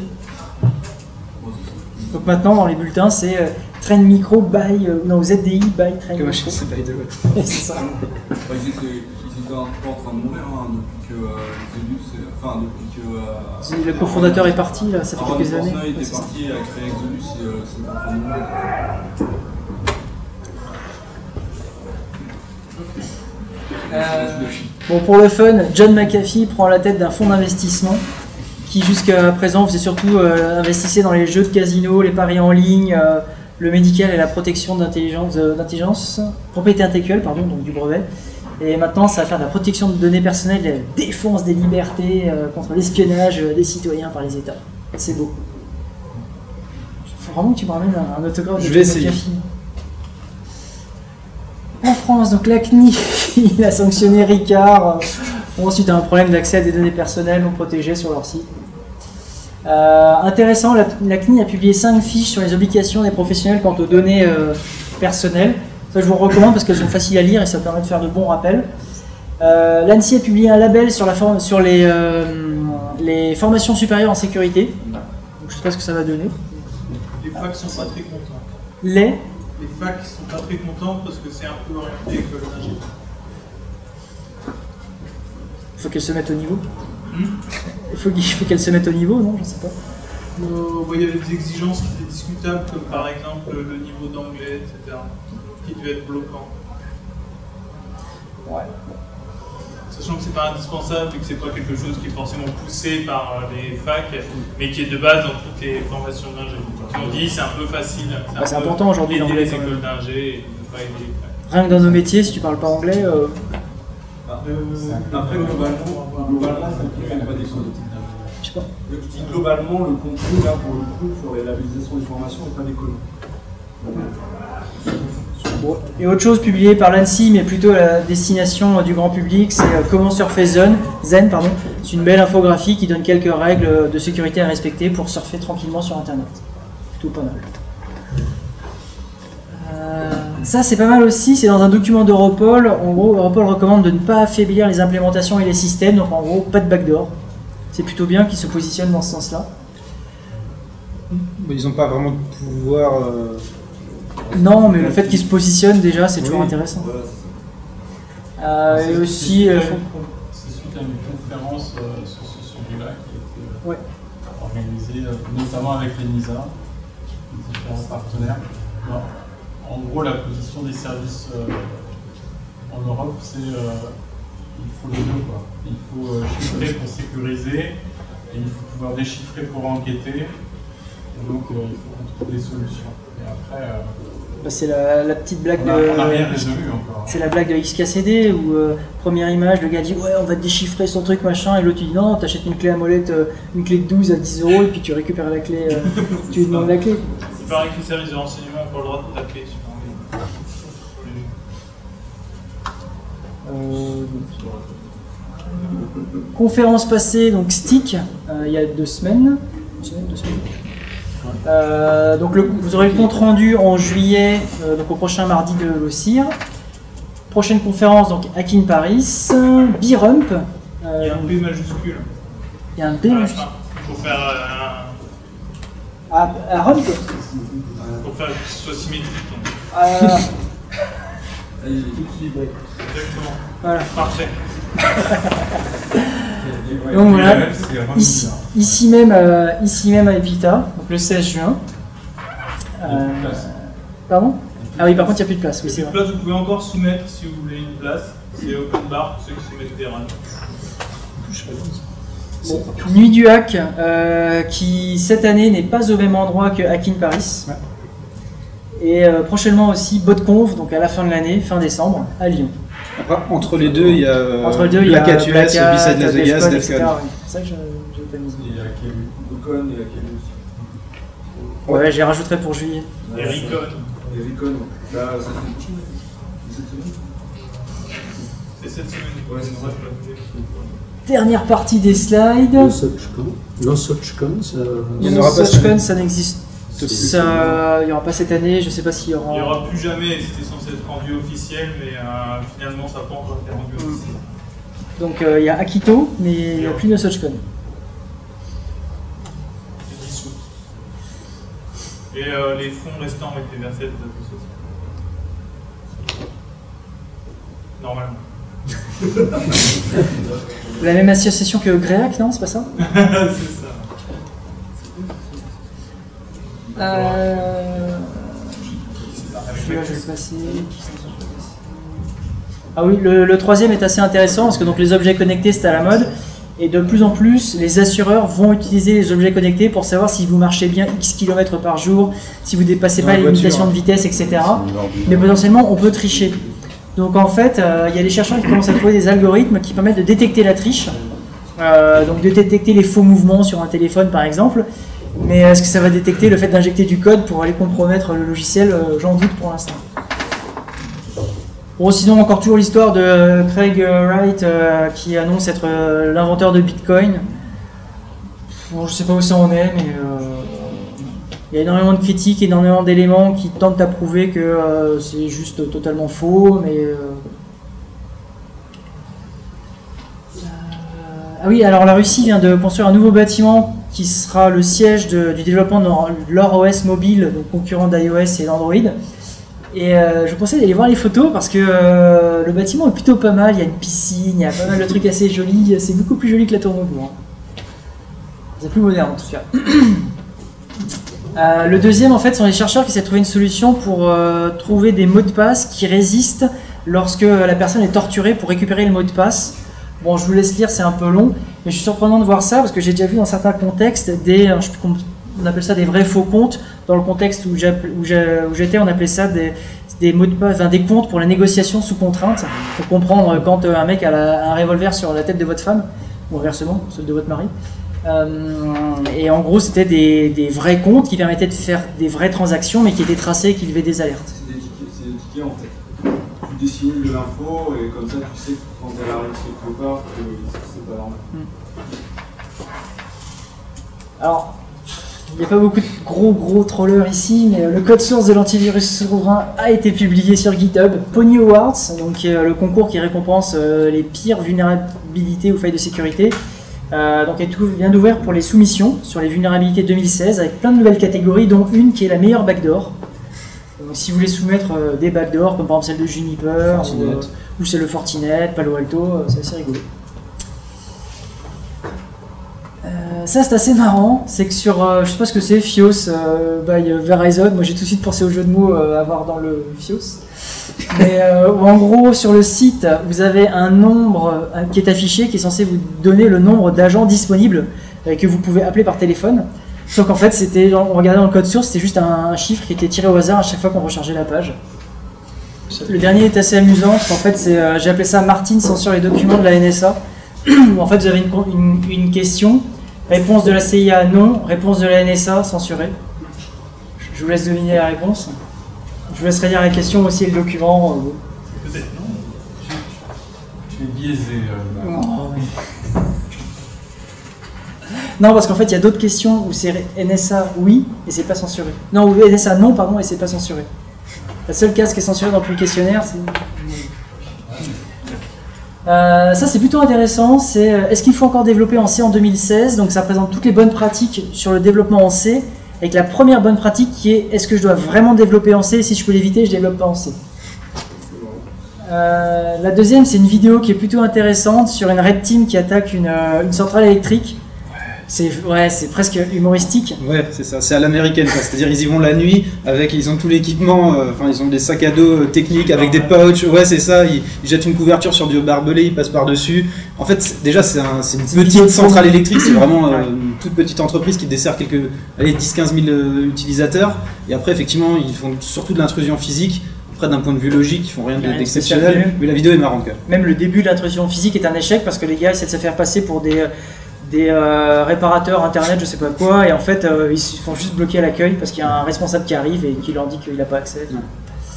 Donc maintenant dans les bulletins c'est euh, Trend Micro by, euh, non Z D I by Trend Comme Micro. H P, c'est pas les deux. C'est ça. Enfin, ils, étaient, ils étaient un peu en train de mourir hein, depuis que euh, Exodus, c'est- enfin depuis que. Euh, Le cofondateur est parti là, ça fait Aaron quelques années. Portnoy Ouais, était c'est ça. parti à créer Exodus et euh, c'était en train de mourir. Bon, pour le fun, John McAfee prend la tête d'un fonds d'investissement qui jusqu'à présent faisait surtout euh, investissait dans les jeux de casino, les paris en ligne, euh, le médical et la protection d'intelligence, euh, d'intelligence, propriété intellectuelle, pardon, donc du brevet. Et maintenant, ça va faire de la protection de données personnelles, de la défense des libertés euh, contre l'espionnage euh, des citoyens par les États. C'est beau. Il faut vraiment que tu me ramènes un, un autographe de Je vais John essayer. McAfee. En France, donc la C N I F, il a sanctionné Ricard. Bon, ensuite, un problème d'accès à des données personnelles non protégées sur leur site. Euh, intéressant, la, la C N I a publié cinq fiches sur les obligations des professionnels quant aux données euh, personnelles. Ça, je vous recommande parce qu'elles sont faciles à lire et ça permet de faire de bons rappels. Euh, L'ANSSI a publié un label sur, la for sur les, euh, les formations supérieures en sécurité. Donc, je ne sais pas ce que ça va donner. Les facs sont pas très contents. Les Les facs sont pas très contents parce que c'est un peu orienté école d'ingénieur. Il faut qu'elles se mettent au niveau. Hmm Il faut, qu'il faut qu'elles se mettent au niveau, non? Je sais pas. Euh, ouais, il y avait des exigences qui étaient discutables, comme par exemple le niveau d'anglais, et cetera, qui devait être bloquant. Ouais. Sachant que c'est pas indispensable et que c'est pas quelque chose qui est forcément poussé par les facs, mais qui est de base dans toutes les formations d'ingé. On dit c'est un peu facile. C'est bah, important aujourd'hui l'anglais. Les écoles d'ingé et ne pas aider les facs. Rien que dans nos métiers, si tu parles pas anglais. Euh... Euh, après, globalement, globalement, le contenu n'est pas des choses. Je sais pas. Je dis globalement, le contenu, là, pour le coup, sur les labellisations des formations n'est pas déconné. Bon. Et autre chose publiée par l'ANSSI, mais plutôt à la destination du grand public, c'est euh, comment surfer Zen. Zen pardon. C'est une belle infographie qui donne quelques règles de sécurité à respecter pour surfer tranquillement sur Internet. Plutôt pas mal. Euh, ça c'est pas mal aussi, c'est dans un document d'Europol. En gros, Europol recommande de ne pas affaiblir les implémentations et les systèmes, donc en gros, pas de backdoor. C'est plutôt bien qu'ils se positionnent dans ce sens-là. Ils n'ont pas vraiment de pouvoir. Euh... Non, mais le fait qu'ils se positionnent déjà, c'est toujours oui. intéressant. Euh, et aussi. Euh, c'est suite à une conférence euh, sur ce sujet-là qui a été euh, ouais. organisée, euh, notamment avec l'ENISA, les différents partenaires. Alors, en gros, la position des services euh, en Europe, c'est euh, il faut les deux, quoi. Il faut euh, chiffrer pour sécuriser et il faut pouvoir déchiffrer pour enquêter. Et donc, euh, il faut qu'on trouve des solutions. Et après. Euh, Bah c'est la, la petite blague on a, de. On a rien résolu encore. C'est la blague de X K C D où euh, première image, le gars dit ouais on va déchiffrer son truc machin et l'autre il dit non t'achètes une clé à molette, euh, une clé de douze à dix euros et puis tu récupères la clé, euh, tu lui demandes la clé. Il paraît que les services de renseignement n'ont pas le droit de taper sur Euh, conférence passée donc Stick euh, il y a deux semaines. Une semaine, deux semaines. Euh, donc le, vous aurez le compte rendu en juillet, euh, donc au prochain mardi de l'O C I R. Prochaine conférence donc Hacking Paris, B-Rump. Euh, il y a un B majuscule. Il y a un B Il majuscule. faut faire un. Ah, à Rump. Pour faire que ce soit symétrique. Euh, Exactement. voilà. Parfait. Donc voilà, ici, ici, même, euh, ici même à Epita, donc le seize juin. Euh, pardon? Ah oui, par contre, il n'y a plus de place. Oui, Il y a plus de place, vous pouvez encore soumettre si vous voulez une place. C'est open bar pour ceux qui soumettent des runs. Bon, Nuit du Hack, euh, qui cette année n'est pas au même endroit que Hacking Paris. Ouais. Et euh, prochainement aussi BotConf, donc à la fin de l'année, fin décembre, à Lyon. Après, entre les deux, il y a euh, Entre les deux, il y a Black Hat U S, Black Hat, B-Side Las Vegas, Defcon, et Defcon. cetera, oui. C'est ça que je j'ai pas mis. Et à quel Recon et à quel aussi. Ouais, j'y rajouterai pour juillet. Et Recon. Et Recon, là, ça fait prochaine. Cette semaine. C'est cette semaine. Ouais, c'est ça. Dernière partie des slides. Le SochCon, le SochCon, ça. Il y en aura pas cette SochCon, année. ça n'existe. C'est- Ça, il n'y aura pas cette année, je sais pas s'il y aura. Il n'y aura plus jamais, c'était censé être rendu officiel, mais euh, finalement ça n'a pas encore été rendu officiel. Donc euh, il y a Akito, mais il n'y a plus de SochCon. C'est dissous. Et euh, les fonds restants ont été versés à des associations. Normalement. La même association que Gréac, non? C'est pas ça? C'est ça. Euh... Celui-là, je vais le passer. Ah oui, le, le troisième est assez intéressant parce que donc les objets connectés c'est à la mode et de plus en plus les assureurs vont utiliser les objets connectés pour savoir si vous marchez bien X kilomètres par jour, si vous dépassez Dans pas la les voiture. limitations de vitesse, et cetera. Mais potentiellement on peut tricher. Donc en fait, il euh, y a des chercheurs qui commencent à trouver des algorithmes qui permettent de détecter la triche, euh, donc de détecter les faux mouvements sur un téléphone par exemple. Mais est-ce que ça va détecter le fait d'injecter du code pour aller compromettre le logiciel? euh, J'en doute pour l'instant. Bon, sinon, encore toujours l'histoire de Craig Wright euh, qui annonce être euh, l'inventeur de Bitcoin. Bon, je sais pas où ça en est, mais euh, il y a énormément de critiques, énormément d'éléments qui tentent à prouver que euh, c'est juste totalement faux, mais... Euh... Euh... Ah oui, alors la Russie vient de construire un nouveau bâtiment qui sera le siège de, du développement de leur O S mobile, donc concurrent d'iOS et d'Android. Et euh, je vous conseille d'aller voir les photos parce que euh, le bâtiment est plutôt pas mal, il y a une piscine, il y a pas mal de trucs assez jolis, c'est beaucoup plus joli que la Tour Maubourg. Hein. C'est plus moderne en tout cas. euh, le deuxième en fait sont les chercheurs qui essaient de trouver une solution pour euh, trouver des mots de passe qui résistent lorsque la personne est torturée pour récupérer le mot de passe. Bon, je vous laisse lire, c'est un peu long, mais je suis surprenant de voir ça parce que j'ai déjà vu dans certains contextes des, je sais plus, on appelle ça des vrais faux comptes. Dans le contexte où j'étais, on appelait ça des, des mots de passe, enfin, des comptes pour la négociation sous contrainte. Pour comprendre quand un mec a la, un revolver sur la tête de votre femme, ou inversement, celle de votre mari. Euh, et en gros, c'était des, des vrais comptes qui permettaient de faire des vraies transactions, mais qui étaient tracés et qui levaient des alertes. C'est des tickets, c'est des tickets en fait. Tu dessines de l'info et comme ça tu sais que quand elle arrive quelque part, que c'est pas normal. Alors, il n'y a pas beaucoup de gros gros trollers ici, mais le code source de l'antivirus souverain a été publié sur GitHub. Pony Awards, donc euh, le concours qui récompense euh, les pires vulnérabilités ou failles de sécurité. Euh, donc elle vient d'ouvrir pour les soumissions sur les vulnérabilités deux mille seize avec plein de nouvelles catégories, dont une qui est la meilleure backdoor. Donc si vous voulez soumettre euh, des backdoors, comme par exemple celle de Juniper, ou, euh, ou celle de Fortinet, Palo Alto, euh, c'est assez rigolo. Euh, ça c'est assez marrant, c'est que sur, euh, je sais pas ce que c'est, Fios euh, by Verizon, moi j'ai tout de suite pensé au jeu de mots euh, à voir dans le Fios. Mais euh, en gros, sur le site, vous avez un nombre euh, qui est affiché, qui est censé vous donner le nombre d'agents disponibles euh, que vous pouvez appeler par téléphone. Sauf qu'en fait, c'était, on regardait dans le code source, c'était juste un, un chiffre qui était tiré au hasard à chaque fois qu'on rechargeait la page. Le dernier est assez amusant, parce qu'en fait, c'est, euh, j'ai appelé ça Martin censure les documents de la N S A. Où en fait, vous avez une, une, une question, réponse de la C I A non, réponse de la N S A censurée. Je vous laisse deviner la réponse. Je vous laisserai lire la question aussi et le document. Euh... Peut-être non. Tu, tu, tu es biaisé. Euh, oh, oui. Non, parce qu'en fait, il y a d'autres questions où c'est N S A oui et c'est pas censuré. Non, ou N S A non, pardon, et c'est pas censuré. La seule case qui est censurée dans tout le questionnaire, c'est. Euh, ça, c'est plutôt intéressant. C'est est-ce qu'il faut encore développer en C en deux mille seize? Donc, ça présente toutes les bonnes pratiques sur le développement en C. Avec la première bonne pratique qui est est-ce que je dois vraiment développer en C? Si je peux l'éviter, je développe pas en C. Euh, la deuxième, c'est une vidéo qui est plutôt intéressante sur une red team qui attaque une, une centrale électrique. C'est ouais, c'est presque humoristique. Ouais, c'est ça, c'est à l'américaine, c'est-à-dire ils y vont la nuit avec, ils ont tout l'équipement, euh, enfin ils ont des sacs à dos euh, techniques avec des pouches. Ouais, c'est ça. Ils, ils jettent une couverture sur du barbelé, ils passent par dessus. En fait, c'est, déjà c'est, un, c'est une petite centrale électrique, c'est vraiment euh, une toute petite entreprise qui dessert quelques, allez, dix à quinze mille euh, utilisateurs. Et après, effectivement, ils font surtout de l'intrusion physique. Après, d'un point de vue logique, ils font rien de, d'exceptionnel. Mais la vidéo est marrante quand même. Même le début de l'intrusion physique est un échec parce que les gars essaient de se faire passer pour des des euh, réparateurs internet, je sais pas quoi, et en fait euh, ils se font juste bloquer à l'accueil parce qu'il y a un responsable qui arrive et qui leur dit qu'il n'a pas accès. Ouais.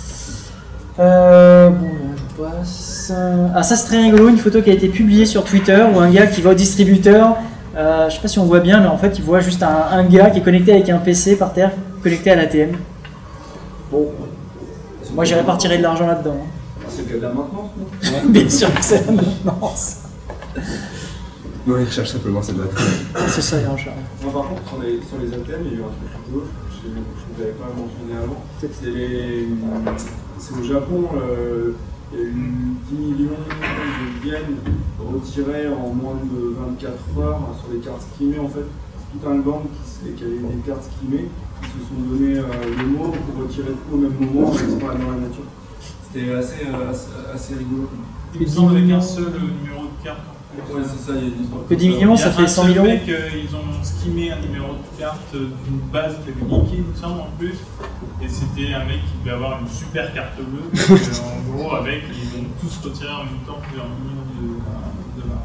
Euh, bon, là, je passe. Ah, ça c'est très rigolo, une photo qui a été publiée sur Twitter où un gars qui va au distributeur, euh, je sais pas si on voit bien, mais en fait il voit juste un, un gars qui est connecté avec un P C par terre, connecté à l'A T M. Bon, moi j'irai pas retirer de l'argent là-dedans. Hein. C'est que de la maintenance, non? Bien sûr que c'est de la maintenance. Non, il recherche simplement cette date. C'est ça, il recherche. Moi, par contre, sur les, sur les A T M, il y a eu un truc rigolo, je ne vous avais pas mentionné avant. C'est, les, c'est au Japon, euh, il y a eu dix millions de yens retirés en moins de vingt-quatre heures sur les cartes scrimées. En fait, c'est tout un gang qui, qui avait des cartes scrimées qui se sont donné euh, le mot pour retirer tout au même moment en exprès dans la nature. C'était assez, euh, assez, assez rigolo. Il me semble qu'un seul numéro de carte. Ouais, c'est ça, il y a une histoire. Que dix millions, ça fait cent mille euros. Il y a un seul mec, ils ont skimmé un numéro de carte d'une base qui avait leaké, il me semble, en plus. Et c'était un mec qui devait avoir une super carte bleue. Donc, en gros, avec, ils ont tous retiré en même temps plusieurs millions de dollars.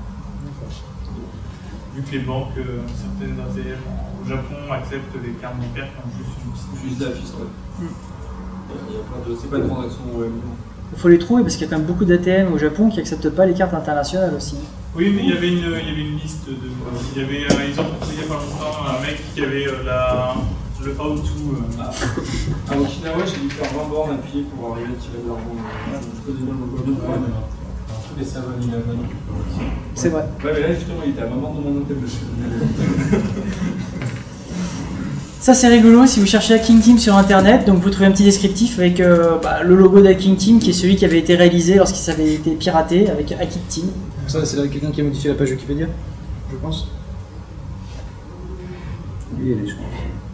Vu que les banques, certaines A T M au Japon acceptent les cartes bancaires qui ont juste une petite juste la piste, ouais. Mm. Il y a pas de, c'est pas une transaction. Ouais, il faut les trouver parce qu'il y a quand même beaucoup d'A T M au Japon qui n'acceptent pas les cartes internationales aussi. Oui, mais il y avait une, il y avait une liste de. Il y avait, euh, ils ont trouvé il n'y a pas longtemps un mec qui avait euh, la, le how to. Euh. Ah. À Okinawa, j'ai dû faire vingt bornes à pied pour arriver à tirer de l'argent. Je faisais même le code. Tous les seven eleven. C'est vrai. Ouais, mais là justement, il était à maman dans mon hôtel dessus. Ça c'est rigolo si vous cherchez Hacking Team sur internet, donc vous trouvez un petit descriptif avec euh, bah, le logo d'Hacking Team qui est celui qui avait été réalisé lorsqu'il avait été piraté avec Hacking Team. Ça, c'est là quelqu'un qui a modifié la page Wikipédia, je pense. Lui, il est, je pense.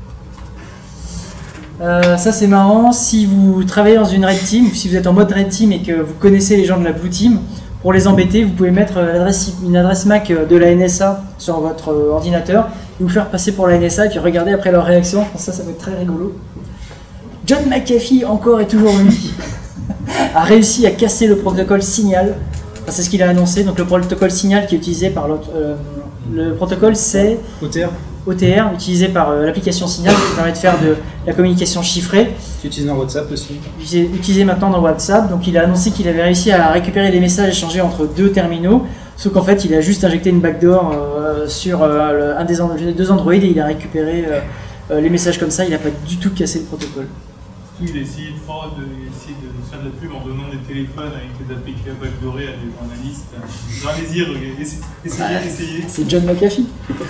Euh, ça c'est marrant, si vous travaillez dans une Red Team, si vous êtes en mode Red Team et que vous connaissez les gens de la Blue Team, pour les embêter, vous pouvez mettre l'adresse, une adresse M A C de la N S A sur votre ordinateur et vous faire passer pour la N S A et puis regarder après leur réaction. Ça, ça va être très rigolo. John McAfee, encore et toujours lui, a réussi à casser le protocole Signal. Enfin, c'est ce qu'il a annoncé. Donc le protocole Signal qui est utilisé par l'autre. Euh, le protocole c'est O T R. O T R, utilisé par euh, l'application Signal qui permet de faire de la communication chiffrée. Qui utilise dans WhatsApp aussi. Utilisé maintenant dans WhatsApp. Donc il a annoncé qu'il avait réussi à récupérer des messages échangés entre deux terminaux. Sauf qu'en fait il a juste injecté une backdoor euh, sur euh, le, un des and deux Android et il a récupéré euh, euh, les messages comme ça. Il n'a pas du tout cassé le protocole. Il a essayé de faire de, essayer de faire de la pub en donnant des téléphones avec des A P K backdoorés à des journalistes. Non, allez-y, regardez, essayez, essayez, essayez. C'est John McAfee.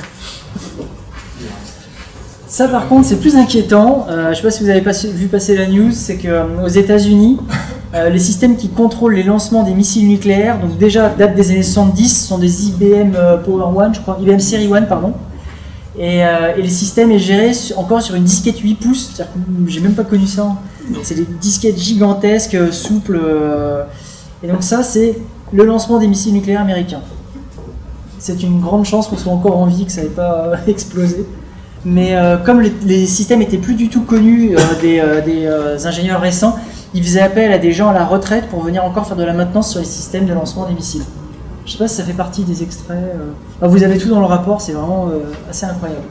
Ça par contre c'est plus inquiétant, euh, je ne sais pas si vous avez pas, vu passer la news, c'est qu'aux euh, États-Unis, euh, les systèmes qui contrôlent les lancements des missiles nucléaires, donc déjà datent des années soixante-dix, sont des I B M euh, Power One, je crois, I B M Series One, pardon. Et, euh, et le système est géré sur, encore sur une disquette huit pouces, c'est-à-dire que j'ai même pas connu ça. C'est des disquettes gigantesques, euh, souples. Euh, et donc ça c'est le lancement des missiles nucléaires américains. C'est une grande chance qu'on soit encore en vie, que ça n'ait pas euh, explosé. Mais euh, comme les, les systèmes étaient plus du tout connus euh, des, euh, des euh, ingénieurs récents, ils faisaient appel à des gens à la retraite pour venir encore faire de la maintenance sur les systèmes de lancement des missiles. Je sais pas si ça fait partie des extraits. Euh... Enfin, vous avez tout dans le rapport, c'est vraiment euh, assez incroyable.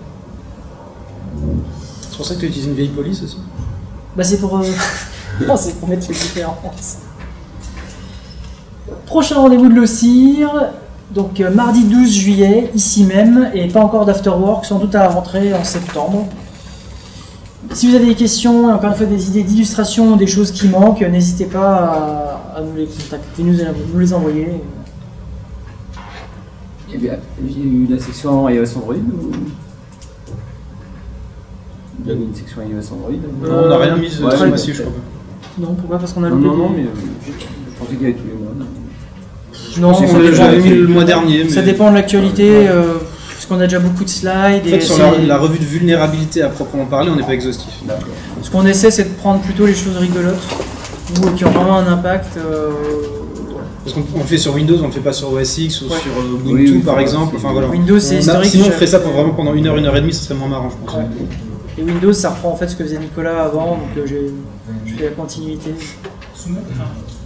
C'est pour ça que tu utilises une vieille police aussi. Bah c'est pour, euh... non, c'est pour mettre les différences. Prochain rendez-vous de l'O C I R. Donc euh, mardi douze juillet, ici même, et pas encore d'afterwork, sans doute à la rentrée en septembre. Si vous avez des questions, encore une fois des idées d'illustration, des choses qui manquent, n'hésitez pas à, à nous les contacter, nous, nous les envoyer. Il y a eu la section iOS Android ou... Il y avait une section iOS Android Non, on n'a rien mis ce ouais, mois-ci, je crois pas. Non, pourquoi? Parce qu'on a non, loupé non, non, des... mais euh, je, je pensais qu'il y avait tous les mois. Non, C'est on ça, a- j'avais mis le mois dernier. ça mais- dépend de l'actualité, euh, parce qu'on a déjà beaucoup de slides. En fait, et sur c'est- la, la revue de vulnérabilité à proprement parler, on n'est pas exhaustif. Ce qu'on essaie, c'est de prendre plutôt les choses rigolotes, ou qui ont vraiment un impact. euh, Parce qu'on on le fait sur Windows, on le fait pas sur O S X ou Ouais. sur euh, Ubuntu Oui, oui, par c'est- exemple. Enfin, voilà. Windows, c'est On a- historique. Sinon, on je- ferait ça pour vraiment pendant une heure, une heure et demie, ce serait moins marrant, je pense. Ouais. Et Windows, ça reprend en fait ce que faisait Nicolas avant, donc euh, j'ai- je fais la continuité. Soumettre un